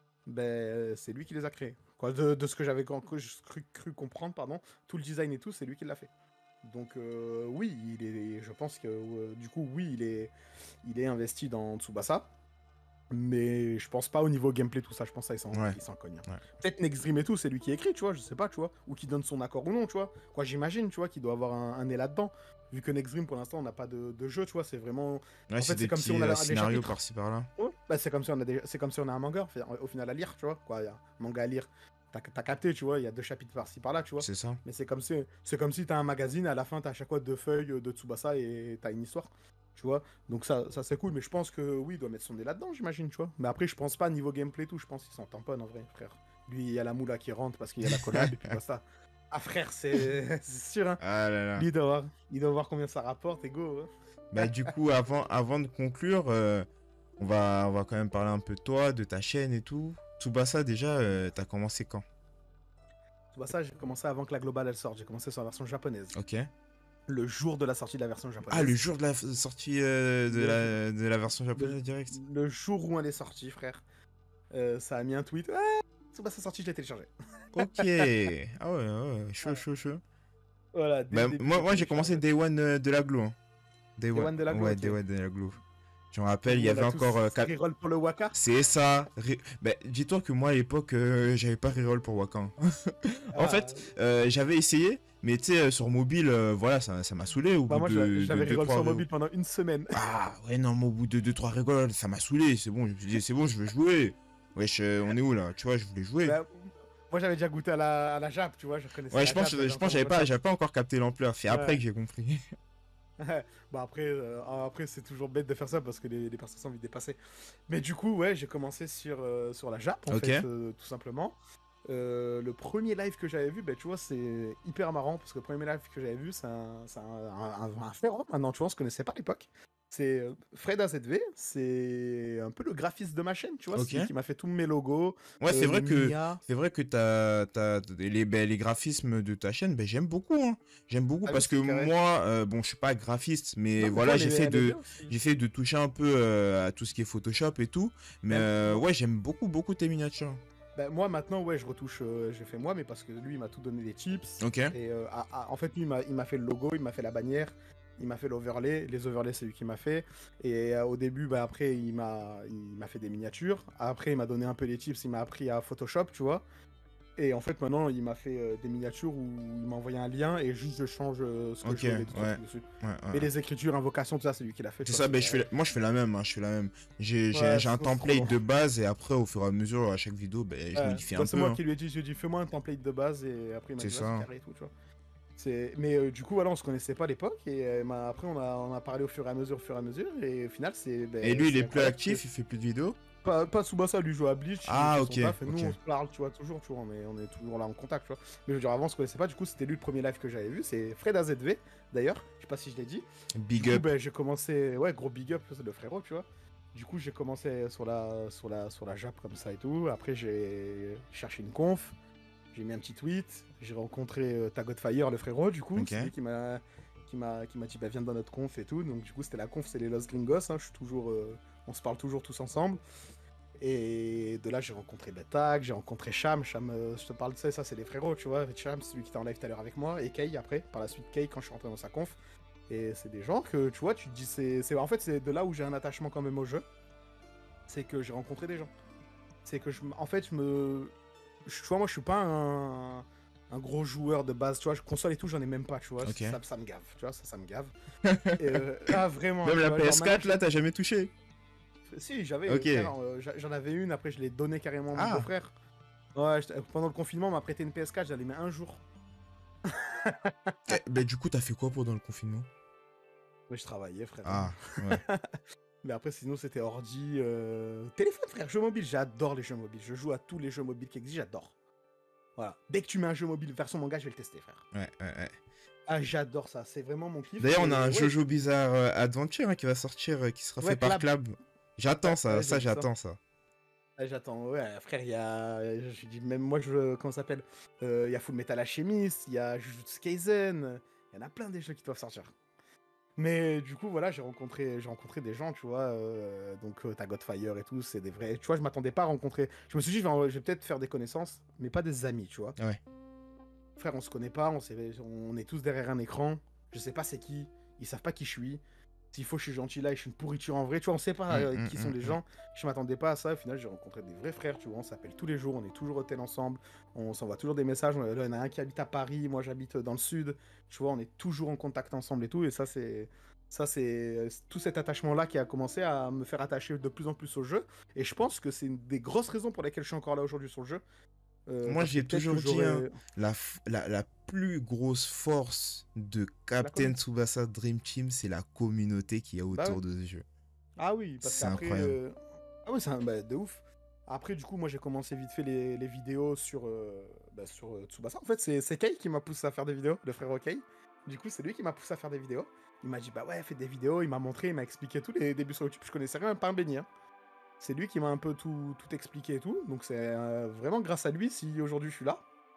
ben, c'est lui qui les a créés. Quoi, de ce que j'avais cru comprendre, pardon, tout le design et tout, c'est lui qui l'a fait. Donc oui, je pense que du coup, oui, il est investi dans Tsubasa, mais je pense pas au niveau gameplay, tout ça, je pense ça, Ouais. il s'en cogne. Ouais. Peut-être Next Dream et tout, c'est lui qui écrit, tu vois, je sais pas, tu vois, ou qui donne son accord ou non, tu vois. Quoi, j'imagine, tu vois, qu'il doit avoir un nez là-dedans. Vu que Next Dream, pour l'instant, on n'a pas de jeu, tu vois, c'est vraiment... Ouais, En c'est fait, des c'est comme si petits on a des scénarios chapitres. par-ci par-là. Ouais, bah, c'est comme si on a un manga, au final, à lire, tu vois. Quoi, il y a un manga à lire. T'as capté, tu vois, il y a 2 chapitres par-ci par-là, tu vois. C'est ça. Mais c'est comme si t'as un magazine, à la fin, t'as à chaque fois 2 feuilles de Tsubasa et t'as une histoire, tu vois. Donc ça c'est cool, mais je pense que oui, il doit mettre son nez là-dedans, j'imagine, tu vois. Mais après, je pense pas niveau gameplay et tout, je pense qu'il s'en tamponne en vrai, frère. Lui, il y a la moula qui rentre parce qu'il y a la collab et puis basta. Ah frère, c'est sûr, hein. Ah là là. Lui, il doit voir combien ça rapporte et go, Bah du coup, avant de conclure, on va quand même parler un peu de toi, de ta chaîne et tout. Tsubasa, déjà, t'as commencé quand? Tsubasa, j'ai commencé avant que la globale elle sorte, j'ai commencé sur la version japonaise. Ok. Le jour de la sortie de la version Ah, le japonaise. jour de la sortie de la version Le, japonaise direct. le jour où elle est sortie, frère, ça a mis un tweet. Ouais, Tsubasa sorti, je l'ai téléchargé. Ok. Ah ouais, chaud, Voilà. chaud, chaud. Voilà, dès Bah, le début, moi j'ai commencé Day One de la Glo, hein. Day Day One. One de la Glo, Ouais, ok. Day One de la Glo. Je me rappelle, il Où y on avait a encore... tous reroll pour le Waka. C'est ça. Bah, dis-toi que moi, à l'époque, j'avais pas reroll pour Wakan. En Ah, fait, j'avais essayé, mais tu sais, sur mobile, voilà, ça m'a saoulé au bah bout moi, de j'avais reroll 2-3 sur réos. mobile pendant une semaine. Ah, ouais, non, mais au bout de 2-3 régoles, ça m'a saoulé. C'est bon, je me suis dit, c'est bon, je veux jouer. Wesh, on est où là? Tu vois, je voulais jouer. Bah, moi, j'avais déjà goûté à la Jap, tu vois, je connaissais Ouais, la Jap, j'avais je pense que entendu parler de j'avais pas encore capté l'ampleur. C'est après que ça. j'ai compris. Bah après c'est toujours bête de faire ça parce que les personnes sont envie de dépasser. Mais du coup, ouais, j'ai commencé sur la Jap, en Ok. fait, tout simplement. Le premier live que j'avais vu, bah, tu vois, c'est hyper marrant parce que le premier live que j'avais vu, c'est un féroce maintenant, tu vois, on se connaissait pas à l'époque. C'est Fred AZV, c'est un peu le graphiste de ma chaîne, tu vois, Ok. c'est lui qui m'a fait tous mes logos, Ouais, les Mia. c'est vrai que les graphismes de ta chaîne, ben, j'aime beaucoup, hein. J'aime beaucoup Ah oui, parce que c'est carré. moi, bon, je suis pas graphiste, mais Non, mais toi, voilà, elle est bien aussi. j'essaie de toucher un peu à tout ce qui est Photoshop et tout. Mais Même moi, ouais, j'aime beaucoup tes miniatures. bah, moi maintenant, ouais, je retouche, j'ai fait moi, mais parce que lui, il m'a tout donné des tips. Ok. Et en fait, lui, il m'a fait le logo, il m'a fait la bannière, il m'a fait l'overlay. Les overlays, c'est lui qui m'a fait. Et au début, bah, après, il m'a fait des miniatures. Après, il m'a donné un peu les tips, il m'a appris à Photoshop, tu vois. Et en fait, maintenant, il m'a fait des miniatures où il m'a envoyé un lien et juste je change ce que Ok, je veux, les trucs ouais. dessus. Ouais, Mais ouais. les écritures, invocations, tout ça, c'est lui qui l'a fait, tu C'est vois, ça, ben, carré. moi je fais la même, hein, je fais la même. Ouais, J'ai un sinon, c'est trop long. template de base et après, au fur et à mesure, à chaque vidéo, ben, je modifie Bah, un c'est peu, moi hein. qui lui ai dit, je lui ai dit, fais-moi un template de base, et après, il m'a C'est dit, vas-y, ça. carré et tout, tu vois. Mais du coup, voilà, on se connaissait pas à l'époque. Et après, on a parlé au fur et à mesure, Et au final, Et lui, il c'est est plus incroyable. actif, il fait plus de vidéos? Pas Tsubasa, lui joue à Bleach, il Ah, fait son ok, taf, et nous ok. on se parle, tu vois, toujours, on est toujours là en contact, tu vois. Mais je veux dire, avant on se connaissait pas, du coup c'était lui le premier live que j'avais vu, c'est Fred AZV, d'ailleurs, je sais pas si je l'ai dit. Big Du coup, up. j'ai commencé, ouais, gros big up, c'est le frérot, tu vois. Du coup, j'ai commencé sur la Jap comme ça et tout. Après, j'ai cherché une conf, j'ai mis un petit tweet, j'ai rencontré Tagodfire, le frérot, du coup, Ok. c'est lui qui m'a dit, bah viens dans notre conf et tout. Donc, du coup, c'était la conf, c'est les Los Gringos, hein, je suis toujours, on se parle toujours tous ensemble. Et de là, j'ai rencontré Betak, j'ai rencontré Cham. Cham, je te parle de ça, c'est les frérots, tu vois. Cham, c'est lui qui était en live tout à l'heure avec moi. Et Kay, après, par la suite, Kay, quand je suis rentré dans sa conf. Et c'est des gens que, tu vois, tu te dis, en fait, c'est de là où j'ai un attachement quand même au jeu. C'est que j'ai rencontré des gens. C'est que, en fait, tu vois, moi, je suis pas un gros joueur de base, tu vois. Console et tout, j'en ai même pas, tu vois. Ok. Ça me gave, tu vois, ça me gave. Vraiment, Même tu la vois, genre, PS4, là, t'as jamais touché? si, j'avais, Ok. frère, j'en avais une, après je l'ai donnée carrément à mon Ah, beau-frère. Ouais, pendant le confinement, on m'a prêté une PS4, j'allais mis un jour. bah, du coup, t'as fait quoi pendant le confinement? Mais je travaillais, frère. Ah, ouais. Mais après, sinon, c'était ordi. Téléphone, frère, jeux mobiles, j'adore les jeux mobiles. Je joue à tous les jeux mobiles qui existent, j'adore. Voilà. Dès que tu mets un jeu mobile version manga, je vais le tester, frère. Ouais. Ah, j'adore ça, c'est vraiment mon kiff. D'ailleurs, on a un ouais, Jojo Bizarre Adventure hein, qui va sortir, qui sera fait ouais, par Clab. Clab. J'attends Ouais, ça, ouais, j'ai ça vu ça. j'attends ça. Ah, j'attends, ouais, frère, il y a. Je dis, même moi, comment ça s'appelle il y a Full Metal Alchemist, il y a Jujutsu Kaisen, il y en a plein des jeux qui doivent sortir. Mais du coup, voilà, j'ai rencontré des gens, tu vois. Donc, t'as Godfire et tout, c'est des vrais. Tu vois, je m'attendais pas à rencontrer. Je me suis dit, je vais peut-être faire des connaissances, mais pas des amis, tu vois. Ouais. Frère, on se connaît pas, on est tous derrière un écran. Je sais pas c'est qui, ils savent pas qui je suis. S'il faut, je suis gentil là et je suis une pourriture en vrai. Tu vois, on sait pas qui sont les gens. Je m'attendais pas à ça. Au final, j'ai rencontré des vrais frères, tu vois. On s'appelle tous les jours, on est toujours au tel ensemble. On s'envoie toujours des messages. Là, il y en a un qui habite à Paris, moi j'habite dans le sud. Tu vois, on est toujours en contact ensemble et tout. Et ça, c'est tout cet attachement-là qui a commencé à me faire attacher de plus en plus au jeu. Et je pense que c'est une des grosses raisons pour lesquelles je suis encore là aujourd'hui sur le jeu. Moi, Parce que j'ai peut-être que toujours dit, hein, j'aurais. la plus grosse force de C'est la Captain commune. Tsubasa Dream Team, c'est la communauté qu'il y a Bah autour oui. de ce jeu. Ah oui, parce C'est qu'après. incroyable. Ah oui, bah, de ouf. Après, du coup, moi j'ai commencé vite fait les vidéos sur, Tsubasa. En fait, c'est Kei qui m'a poussé à faire des vidéos, le frère Kei. Du coup, c'est lui qui m'a poussé à faire des vidéos. Il m'a dit, bah ouais, fais des vidéos. Il m'a montré, il m'a expliqué tous les débuts sur YouTube. Je connaissais rien, pas un béni. Hein. C'est lui qui m'a un peu tout expliqué et tout. Donc, c'est vraiment grâce à lui si aujourd'hui je suis là.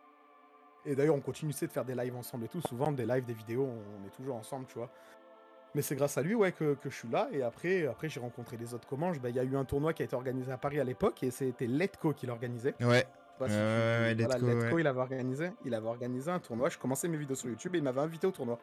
Et d'ailleurs, on continue tu sais, de faire des lives ensemble et tout. Souvent, des lives, des vidéos, on est toujours ensemble, tu vois. Mais c'est grâce à lui ouais, que je suis là. Et après j'ai rencontré les autres Comanches. Bah, il y a eu un tournoi qui a été organisé à Paris à l'époque et c'était Letco qui l'organisait. Ouais. Je sais pas si tu. Let's Voilà, go, Letco, ouais. il avait organisé un tournoi. Je commençais mes vidéos sur YouTube et il m'avait invité au tournoi.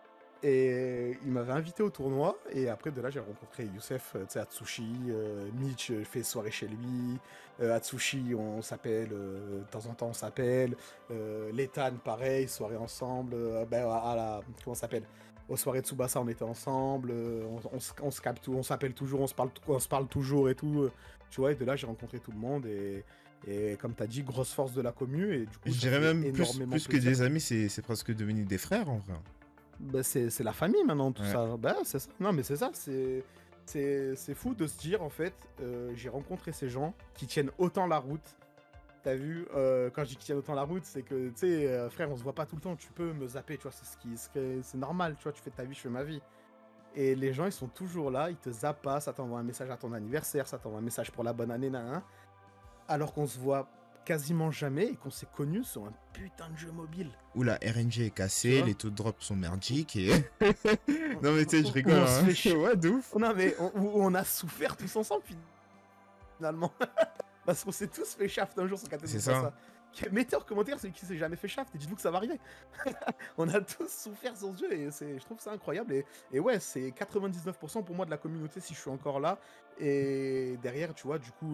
Et il m'avait invité au tournoi. Et après, de là, j'ai rencontré Youssef, tu sais, Atsushi, Mitch, je fais soirée chez lui. Atsushi, on s'appelle, de temps en temps, on s'appelle. Lethan, pareil, soirée ensemble. Comment ça s'appelle aux soirées de Tsubasa, on était ensemble. On se capte tout, on s'appelle toujours, on se parle toujours et tout. Tu vois, et de là, j'ai rencontré tout le monde. Et comme tu as dit, grosse force de la commu. Et du coup, Je ça dirais fait même énormément plus que plaisir. des amis, c'est presque devenu des frères en vrai. Bah, c'est la famille maintenant, tout Ouais. ça. Bah, c'est ça. Non, mais c'est ça. C'est fou de se dire, en fait, j'ai rencontré ces gens qui tiennent autant la route. T'as vu, quand je dis qu'ils tiennent autant la route, c'est que, tu sais, frère, on se voit pas tout le temps. Tu peux me zapper, tu vois, c'est normal, tu vois, tu fais ta vie, je fais ma vie. Et les gens, ils sont toujours là, ils te zappent pas, ça t'envoie un message à ton anniversaire, ça t'envoie un message pour la bonne année, nan, alors qu'on se voit quasiment jamais et qu'on s'est connus sur un putain de jeu mobile. Où la RNG est Tu cassée, vois les taux de drop sont merdiques et. Non mais tu sais, je Où rigole. on se Hein. fait chier. Ouais, de ouf. Non, mais où on a souffert tous ensemble, finalement. Parce qu'on s'est tous fait shaft un jour sur KT C'est Tsubasa. ça. Mettez en commentaire celui qui s'est jamais fait shaft et dites-vous que ça va arriver. On a tous souffert sur ce jeu et je trouve ça incroyable. Et ouais, c'est 99% pour moi de la communauté si je suis encore là. Et derrière, tu vois, du coup,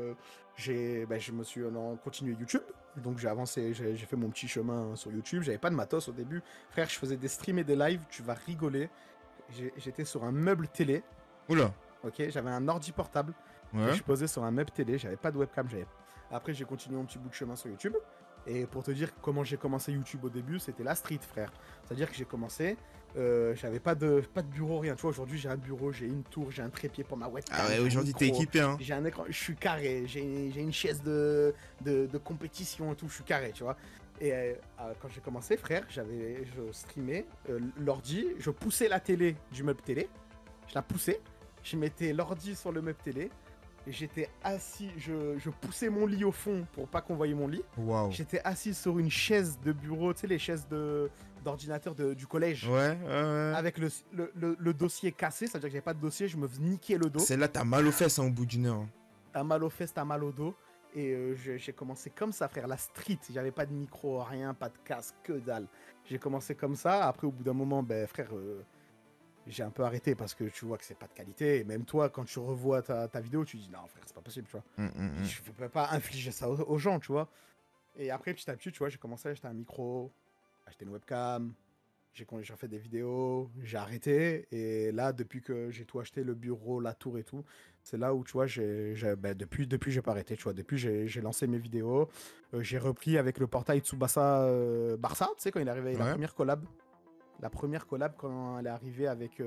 je me suis continué YouTube. Donc j'ai avancé, j'ai fait mon petit chemin sur YouTube. J'avais pas de matos au début. Frère, je faisais des streams et des lives, tu vas rigoler. J'étais sur un meuble télé. Oula. Ok, j'avais un ordi portable. Et Ouais. je posais sur un meuble télé, j'avais pas de webcam, Après j'ai continué mon petit bout de chemin sur YouTube. Et pour te dire comment j'ai commencé YouTube au début, c'était la street, frère. C'est-à-dire que j'ai commencé, j'avais pas de bureau, rien. Tu vois, aujourd'hui, j'ai un bureau, j'ai une tour, j'ai un trépied pour ma webcam. Ah ouais, j'ai un aujourd'hui t'es micro, équipé, hein. j'ai un écran, je suis carré, j'ai une chaise de compétition et tout, je suis carré, tu vois. Et quand j'ai commencé, frère, je streamais l'ordi, je poussais la télé du meuble télé, je la poussais, je mettais l'ordi sur le meuble télé, et j'étais assis, je poussais mon lit au fond pour pas qu'on voyait mon lit. Waouh. J'étais assis sur une chaise de bureau, tu sais, les chaises d'ordinateur du collège. Ouais, ouais. Avec le dossier cassé, c'est-à-dire que j'avais pas de dossier, je me niquais le dos. Celle-là, t'as mal aux fesses, hein, au bout d'une heure. T'as mal aux fesses, t'as mal au dos. Et j'ai commencé comme ça, frère, la street. J'avais pas de micro, rien, pas de casque, que dalle. J'ai commencé comme ça. Après, au bout d'un moment, ben, frère, j'ai un peu arrêté parce que tu vois que c'est pas de qualité. Et même toi, quand tu revois ta vidéo, tu dis non, frère, c'est pas possible, tu vois. Je peux pas infliger ça aux gens, tu vois. Et après, petit à petit, tu vois, j'ai commencé à acheter un micro, acheter une webcam. J'ai fait des vidéos, j'ai arrêté. Et là, depuis que j'ai tout acheté, le bureau, la tour et tout, c'est là où, tu vois, depuis, j'ai pas arrêté, tu vois. Depuis, j'ai lancé mes vidéos. J'ai repris avec le portail Tsubasa Barça, tu sais, quand il est arrivé, Ouais. la première collab. La première collab, quand elle est arrivée avec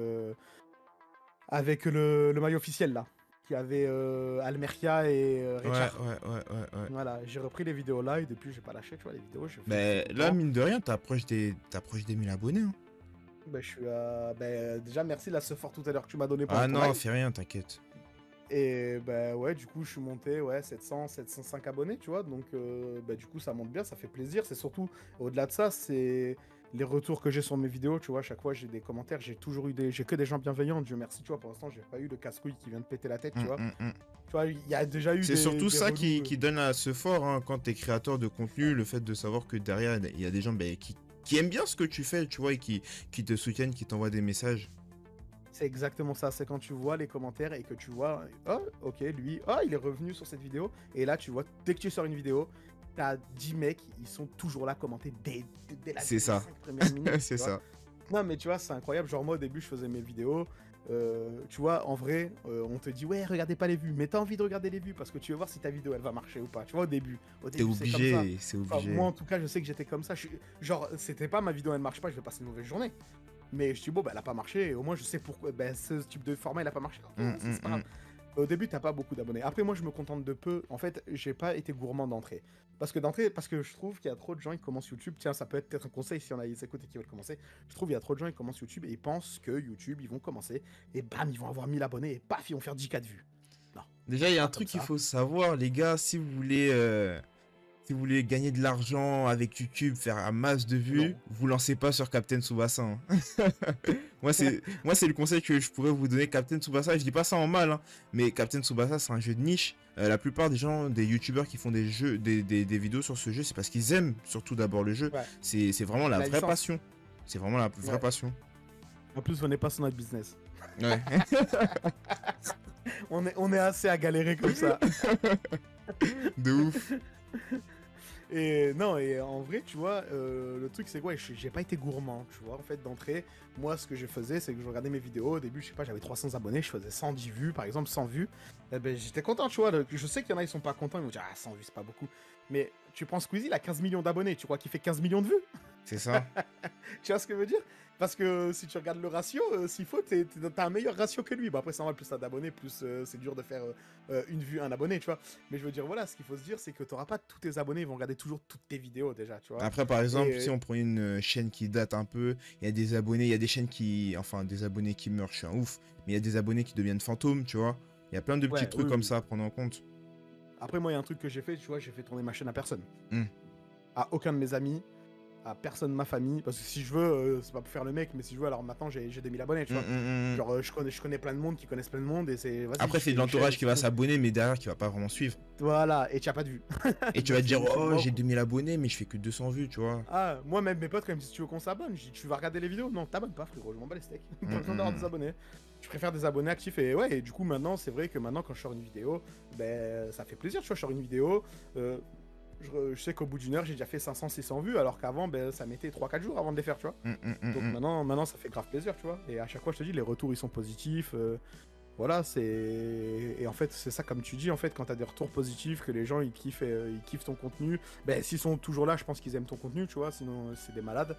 le maillot officiel, là. Qui avait Almeria et Richard. Ouais. Voilà, j'ai repris les vidéos là et depuis, j'ai pas lâché, tu vois, les vidéos. Mais là, mine de rien, t'approches des 1000 abonnés, hein. Ben, je suis déjà, merci la support tout à l'heure que tu m'as donné pour Ah le non, travail. fais rien, t'inquiète. Et ben ouais, du coup, je suis monté 705 abonnés, tu vois. Donc, du coup, ça monte bien, ça fait plaisir. C'est surtout, au-delà de ça, c'est les retours que j'ai sur mes vidéos, tu vois. À chaque fois, j'ai des commentaires, j'ai que des gens bienveillants, Dieu merci, tu vois. Pour l'instant, j'ai pas eu de casse-couille qui vient de péter la tête, tu vois. Tu vois, il y a déjà eu C'est surtout des ça relous, qui donne à ce fort, hein, quand t'es créateur de contenu, le fait de savoir que derrière, il y a des gens qui aiment bien ce que tu fais, tu vois, et qui te soutiennent, qui t'envoient des messages. C'est exactement ça, c'est quand tu vois les commentaires et que tu vois, oh, ok, lui, oh, il est revenu sur cette vidéo. Et là, tu vois, dès que tu sors une vidéo, t'as 10 mecs, ils sont toujours là à commenter dès la C'est ça. 5 premières minutes. C'est tu vois. ça. Non, mais tu vois, c'est incroyable. Genre, moi, au début, je faisais mes vidéos. Tu vois, en vrai, on te dit, ouais, regardez pas les vues. Mais t'as envie de regarder les vues parce que tu veux voir si ta vidéo, elle va marcher ou pas. Tu vois, au début. T'es obligé, c'est obligé. Moi, en tout cas, je sais que j'étais comme ça. Genre, c'était pas ma vidéo, elle marche pas, je vais passer une mauvaise journée. Mais je dis, bon, bah, elle a pas marché. Et au moins, je sais pourquoi. Bah, ce type de format, il a pas marché. C'est pas grave. Au début, t'as pas beaucoup d'abonnés. Après, moi, je me contente de peu. En fait, j'ai pas été gourmand d'entrée. Parce que je trouve qu'il y a trop de gens qui commencent YouTube. Tiens, ça peut être peut-être un conseil si on a des écoutes et qui veulent commencer. Je trouve qu'il y a trop de gens qui commencent YouTube et ils pensent que YouTube, ils vont commencer et bam, ils vont avoir 1000 abonnés et paf, ils vont faire 10K de vues. Non. Déjà, il y a un Pas truc comme qu'il ça. faut savoir, les gars, si vous voulez gagner de l'argent avec YouTube, faire un masse de vues, Non. vous lancez pas sur Captain Tsubasa, hein. Moi, c'est le conseil que je pourrais vous donner. Captain Tsubasa, je dis pas ça en mal, hein, mais Captain Tsubasa, c'est un jeu de niche. La plupart des gens, des youtubeurs qui font des vidéos sur ce jeu, c'est parce qu'ils aiment surtout d'abord le jeu. Ouais. C'est vraiment la vraie licence. passion. C'est vraiment la vraie Ouais. passion. En plus, on n'est pas sur notre business. Ouais. On est assez à galérer comme ça. De ouf. Et non, et en vrai, tu vois, le truc c'est quoi, j'ai pas été gourmand, tu vois, en fait, d'entrée. Moi, ce que je faisais, c'est que je regardais mes vidéos. Au début, je sais pas, j'avais 300 abonnés, je faisais 110 vues, par exemple, 100 vues. Eh ben, j'étais content, tu vois. Je sais qu'il y en a, ils sont pas contents, ils vont dire, ah, 100 vues, c'est pas beaucoup. Mais tu prends Squeezie, il a 15 millions d'abonnés, tu crois qu'il fait 15 millions de vues? C'est ça. Tu vois ce que je veux dire? Parce que si tu regardes le ratio, s'il faut, t'as un meilleur ratio que lui. Bon, après, ça va, plus t'as d'abonnés, plus c'est dur de faire une vue, un abonné, tu vois. Mais je veux dire, voilà, ce qu'il faut se dire, c'est que t'auras pas tous tes abonnés, ils vont regarder toujours toutes tes vidéos déjà, tu vois. Après, par exemple, Et, si on prend une chaîne qui date un peu, il y a des abonnés, il y a des chaînes enfin, des abonnés qui meurent, je suis un ouf, mais il y a des abonnés qui deviennent fantômes, tu vois. Il y a plein de petits Ouais, trucs oui, comme oui. ça à prendre en compte. Après, moi, il y a un truc que j'ai fait, tu vois, j'ai fait tourner ma chaîne à personne. Hmm. À aucun de mes amis, à personne de ma famille. Parce que si je veux, c'est pas pour faire le mec, mais si je veux, alors maintenant, j'ai des 1000 abonnés, tu vois. Genre, je connais plein de monde qui connaissent plein de monde et c'est. Vas-y, Après, je c'est fais de une l'entourage chaîne, qui va s'abonner, mais derrière, qui va pas vraiment suivre. Voilà, et tu as pas de vue. Et tu vas te dire, C'est oh, mort. j'ai 2000 abonnés, mais je fais que 200 vues, tu vois. Ah, moi, même mes potes, quand ils me disent, tu veux qu'on s'abonne, je dis, tu vas regarder les vidéos? Non, t'abonnes pas, frérot, je m'en bats les steaks. Pas besoin d'avoir des abonnés. Je préfère des abonnés actifs et ouais, et du coup, maintenant, c'est vrai que maintenant, quand je sors une vidéo, ben, ça fait plaisir, tu vois, je sors une vidéo. Je sais qu'au bout d'une heure, j'ai déjà fait 500-600 vues, alors qu'avant, ben, ça mettait 3-4 jours avant de les faire, tu vois. Donc maintenant, ça fait grave plaisir, tu vois. Et à chaque fois, je te dis, les retours, ils sont positifs. Voilà, et en fait, c'est ça, comme tu dis, en fait, quand t'as des retours positifs, que les gens ils kiffent ton contenu, ben s'ils sont toujours là, je pense qu'ils aiment ton contenu, tu vois, sinon c'est des malades.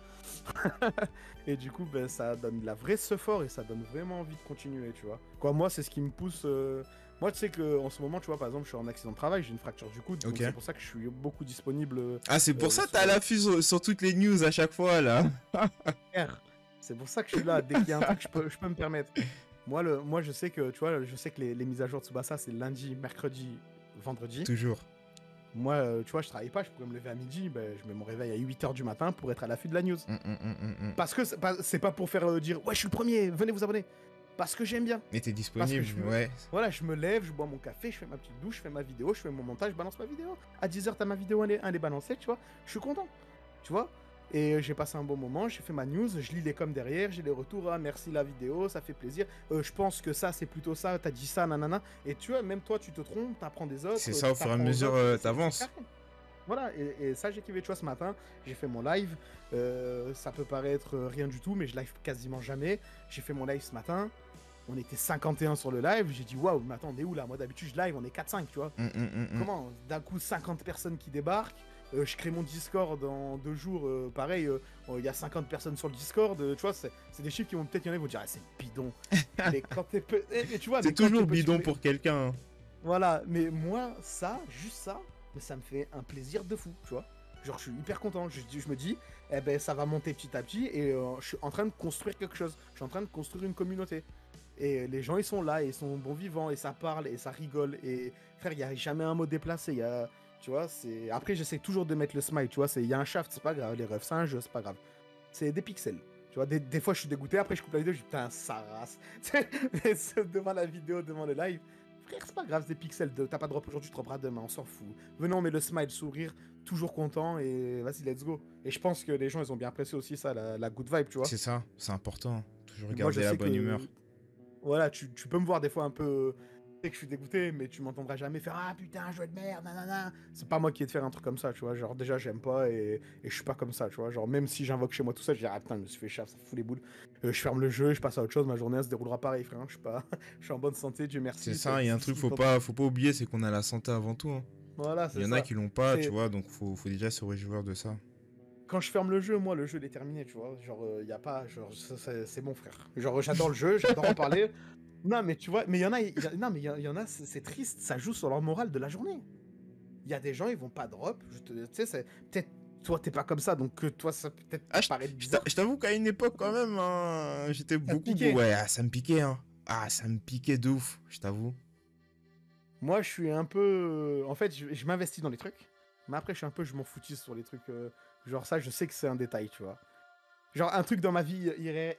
Et du coup, ben ça donne de la vraie fort et ça donne vraiment envie de continuer, tu vois. Quoi, moi, c'est ce qui me pousse. Moi, tu sais que en ce moment, tu vois, par exemple, je suis en accident de travail, j'ai une fracture du coude, donc Ok. c'est pour ça que je suis beaucoup disponible. Ah, c'est pour ça que sur t'as l'affût sur toutes les news à chaque fois, là. R. C'est pour ça que je suis là, dès qu'il y a un truc, je peux me permettre. Moi, je sais que, tu vois, je sais que les mises à jour de Tsubasa, c'est lundi, mercredi, vendredi. Toujours. Moi, tu vois, je travaille pas, je pourrais me lever à midi, ben, je mets mon réveil à 8h du matin pour être à l'affût de la news. Parce que c'est pas pour faire dire, ouais, je suis le premier, venez vous abonner. Parce que j'aime bien. Mais t'es Parce que disponible, ouais. voilà, je me lève, je bois mon café, je fais ma petite douche, je fais ma vidéo, je fais mon montage, je balance ma vidéo. À 10h, t'as ma vidéo, elle est balancée, tu vois. Je suis content, tu vois. Et j'ai passé un bon moment, j'ai fait ma news, je lis les coms derrière, j'ai les retours, ah merci la vidéo, ça fait plaisir. Je pense que ça, c'est plutôt ça, t'as dit ça, nanana. Et tu vois, même toi, tu te trompes, t'apprends des autres. C'est ça, au fur et à t'apprends aux mesure, autres, t'avances. c'est carré. Voilà, et ça, j'ai kiffé, tu vois, ce matin, j'ai fait mon live. Ça peut paraître rien du tout, mais je live quasiment jamais. J'ai fait mon live ce matin. On était 51 sur le live, j'ai dit waouh, mais attends, on est où là? Moi d'habitude je live, on est 4-5, tu vois. Comment? D'un coup 50 personnes qui débarquent, je crée mon Discord dans 2 jours, pareil, il y a 50 personnes sur le Discord, tu vois, c'est des chiffres qui vont peut-être y en a, ils vont dire ah, c'est bidon. Mais quand t'es tu vois, C'est toujours bidon pour quelqu'un. Hein. Voilà, mais moi, juste ça, mais ça me fait un plaisir de fou, tu vois. Genre, je suis hyper content. Je me dis, eh ben, ça va monter petit à petit et je suis en train de construire quelque chose. Je suis en train de construire une communauté. Et les gens, ils sont là, et ils sont bons vivants, et ça parle, et ça rigole. Et frère, il n'y a jamais un mot déplacé. Tu vois, c'est... Après, j'essaie toujours de mettre le smile, tu vois. Il y a un shaft, c'est pas grave. Les refs, c'est un jeu, c'est pas grave. C'est des pixels. Tu vois, des fois, je suis dégoûté. Après, je coupe la vidéo, je dis, putain, ça race. Mais devant la vidéo, devant le live, frère, c'est pas grave, c'est des pixels. T'as pas de drop aujourd'hui, tu dropperas demain, on s'en fout. Venons, on met le smile, sourire, toujours content, et vas-y, let's go. Et je pense que les gens, ils ont bien apprécié aussi ça, la good vibe, tu vois. C'est ça, c'est important. Toujours Moi, je garder la sais bonne que... humeur. Voilà, tu peux me voir des fois un peu. Tu sais que je suis dégoûté, mais tu m'entendras jamais faire ah putain, jeu de merde, nanana. C'est pas moi qui ai de faire un truc comme ça, tu vois. Genre, déjà, j'aime pas et je suis pas comme ça, tu vois. Genre, même si j'invoque chez moi tout ça, je dis ah putain, je me suis fait chaf, ça fout les boules. Je ferme le jeu, je passe à autre chose, ma journée elle se déroulera pareil, frère. Je suis pas. Je suis en bonne santé, Dieu merci. C'est ça, il y a un truc, faut pas oublier, c'est qu'on a la santé avant tout. Hein. Voilà, c'est ça. Il y en a qui l'ont pas, tu vois, donc faut déjà se réjouir de ça. Quand je ferme le jeu, moi, le jeu il est terminé, tu vois. Genre, y a pas. Genre, c'est bon, frère. Genre, j'adore le jeu, j'adore en parler. Non, mais tu vois, mais il y en a, non, mais il y en a, c'est triste, ça joue sur leur morale de la journée. Il y a des gens, ils vont pas drop, tu sais, c'est peut-être, toi, t'es pas comme ça, donc toi, ça peut-être paraît bizarre. Je t'avoue qu'à une époque, quand même, hein, j'étais beaucoup... Ouais, ça me piquait, hein. Ah, ça me piquait de ouf, je t'avoue. Moi, je suis un peu... En fait, je m'investis dans les trucs, mais après, je m'en foutisse sur les trucs, genre ça, je sais que c'est un détail, tu vois. Genre, un truc dans ma vie irait...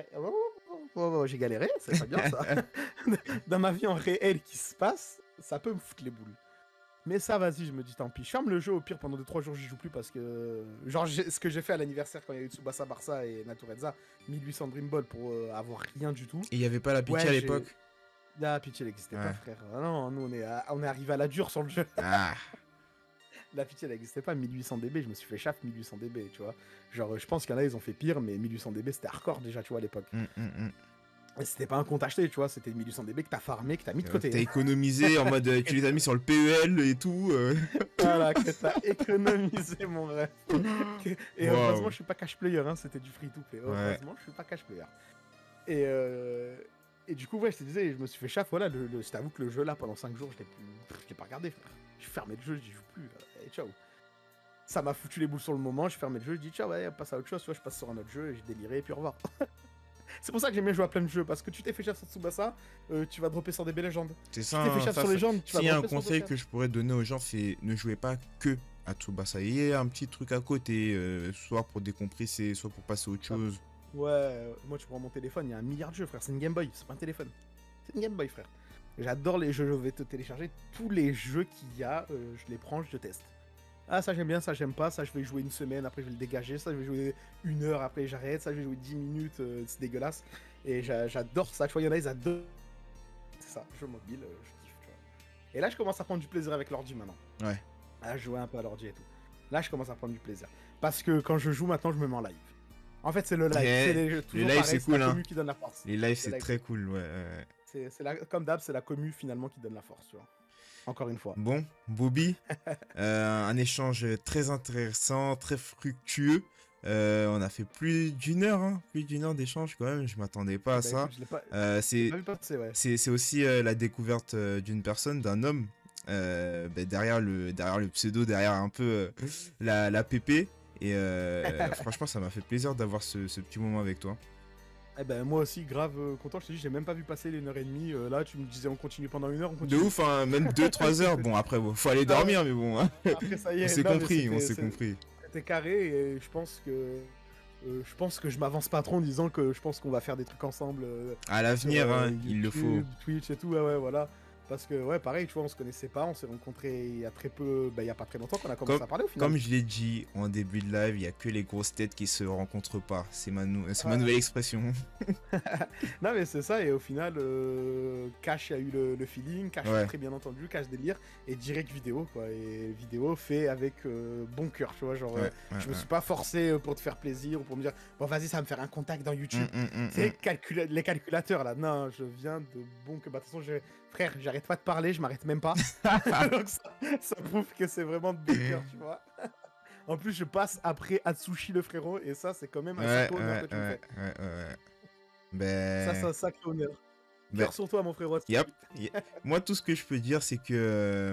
Oh, j'ai galéré, c'est pas bien ça. Dans ma vie en réel qui se passe, ça peut me foutre les boules. Mais ça, vas-y, je me dis tant pis. Je ferme le jeu, au pire, pendant 2-3 jours, j'y joue plus parce que... Genre, ce que j'ai fait à l'anniversaire quand il y a eu Tsubasa Barça et Natureza, 1800 Dream Ball pour avoir rien du tout. Et il y avait pas la pitié à l'époque? La pitié, elle n'existait pas, frère. Ah non, nous, on est arrivé à la dure sur le jeu. Ah. La pitié, elle n'existait pas. 1800 DB, je me suis fait chaf 1800 DB, tu vois. Genre, je pense qu'il y en a, ils ont fait pire, mais 1800 DB, c'était hardcore déjà, tu vois, à l'époque. Et c'était pas un compte acheté, tu vois, c'était 1800 DB que t'as farmé, que t'as mis de côté. T'as économisé en mode, tu les as mis sur le PEL et tout. Voilà, que t'as économisé, mon rêve. Et heureusement, je suis pas cash player, hein, c'était du free-to-play. Heureusement, je suis pas cash player. Et du coup, ouais, je te disais, je me suis fait chaf, voilà, je t'avoue que le jeu, là, pendant 5 jours, je l'ai pas regardé, frère. Je fermé le jeu, j'y joue plus, et ciao. Ça m'a foutu les boules sur le moment, je fermé le jeu, je dis ciao, ouais, on passe à autre chose, soit je passe sur un autre jeu, et j'ai déliré, et puis au revoir. C'est pour ça que j'aime bien jouer à plein de jeux, parce que tu t'es fait chaf sur Tsubasa, tu vas dropper sur des belles légendes. C'est ça. Tu t'es fait chaf sur les légendes, tu vas dropper sur. S'il y a un conseil que je pourrais donner aux gens, c'est ne jouez pas que à Tsubasa. Il y a un petit truc à côté, soit pour décompresser, soit pour passer à autre chose. Ouais, moi tu prends mon téléphone, il y a 1 milliard de jeux, frère, c'est une Game Boy, c'est pas un téléphone. C'est une Game Boy, frère. J'adore les jeux, je vais te télécharger tous les jeux qu'il y a, je les prends, je teste. Ah, ça j'aime bien, ça j'aime pas, ça je vais jouer 1 semaine, après je vais le dégager, ça je vais jouer 1 heure, après j'arrête, ça je vais jouer 10 minutes, c'est dégueulasse. Et j'adore ça, tu vois, il y en a, ils adorent. C'est ça, jeu mobile, je kiffe, tu vois. Et là je commence à prendre du plaisir avec l'ordi maintenant. Ouais. À jouer un peu à l'ordi et tout. Là je commence à prendre du plaisir. Parce que quand je joue maintenant, je me mets en live. En fait, c'est le live. Les lives, c'est cool, hein. Qui donne la force. Les lives, c'est très cool, ouais. Comme d'hab, c'est la commu finalement qui donne la force, tu vois. Encore une fois. Bon, Bobby, un échange très intéressant, très fructueux. On a fait plus d'une heure, hein, plus d'une heure d'échange quand même. Je m'attendais pas à Bah ça. écoute, je l'ai C'est pas vu passer, ouais. c'est aussi la découverte d'une personne, d'un homme, derrière le pseudo, derrière un peu la PP. Et franchement, ça m'a fait plaisir d'avoir ce petit moment avec toi. Eh ben moi aussi, grave content, je te dis, j'ai même pas vu passer les 1h30. Là, tu me disais on continue pendant 1 heure, on De continue. ouf, hein, même 2-3 heures. Bon, après, bon, faut aller dormir, mais bon, hein. Après, ça y On est, s'est non, mais compris, on s'est compris. c'était carré et je pense que je m'avance pas trop en disant que je pense qu'on va faire des trucs ensemble À sur l'avenir, hein, il le faut. YouTube, Twitch et tout, ouais, ouais, voilà. Parce que, ouais, pareil, tu vois, on se connaissait pas, on s'est rencontrés il y a très peu, bah, il y a pas très longtemps qu'on a commencé à parler au final. Comme je l'ai dit en début de live, il y a que les grosses têtes qui se rencontrent pas. C'est ma Ouais. nouvelle expression. Non, mais c'est ça, et au final, Cash a eu le feeling, Cash Ouais. très bien entendu, Cash délire, et direct vidéo, quoi. Et vidéo fait avec bon cœur, tu vois, genre, Ouais, je me suis pas forcé pour te faire plaisir ou pour me dire, bon, vas-y, ça va me faire un contact dans YouTube. C'est les calculateurs là, non, je viens de bon que. Bah, de toute façon, frère, j'arrête pas de parler, je m'arrête même pas. Donc ça prouve que c'est vraiment de bon cœur, tu vois. En plus, je passe après Atsushi le frérot, et ça, c'est quand même un sacré honneur que tu me fais. ouais. Ça, c'est Ben, un sacré honneur. ben, Cœur sur toi, mon frérot. yep. Moi, tout ce que je peux dire, c'est que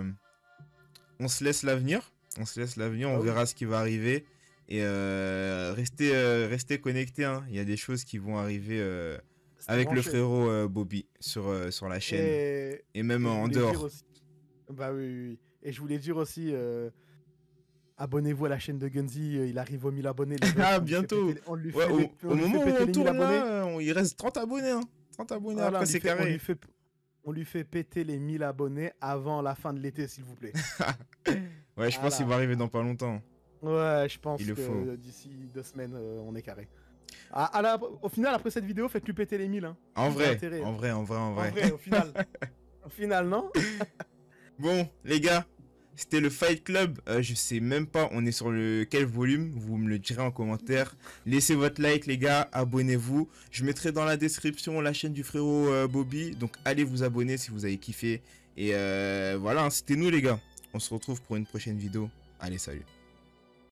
on se laisse l'avenir. On se laisse l'avenir, on Ah oui. verra ce qui va arriver. Et restez connectés, hein. Il y a des choses qui vont arriver Restez avec le branchés. frérot Bobby sur la chaîne. Et même je en voulais dire dehors. aussi. Bah oui, oui, oui. Et je voulais dire aussi, abonnez-vous à la chaîne de Gunzi, il arrive aux 1000 abonnés. Les refs, Ah, on lui fait bientôt. péter- on lui Ouais, fait au les- on lui moment fait où péter on les 1000 tourne abonnés. là, il reste 30 abonnés, hein. 30 abonnés, Voilà, après c'est carré. on lui fait péter les 1000 abonnés avant la fin de l'été, s'il vous plaît. Ouais, je pense qu'il Voilà. va arriver dans pas longtemps. Ouais, je pense Il le faut. que d'ici 2 semaines, on est carré. Au final, après cette vidéo, faites-lui péter les 1000. Hein. En Vous avez vrai, intérêt, en hein. vrai, en vrai, en En vrai. vrai, au final. Au final, non. Bon, les gars, c'était le Fight Club. Je sais même pas, on est sur quel volume. Vous me le direz en commentaire. Laissez votre like, les gars. Abonnez-vous. Je mettrai dans la description la chaîne du frérot Bobby. Donc, allez vous abonner si vous avez kiffé. Et voilà, hein, c'était nous, les gars. On se retrouve pour une prochaine vidéo. Allez, salut.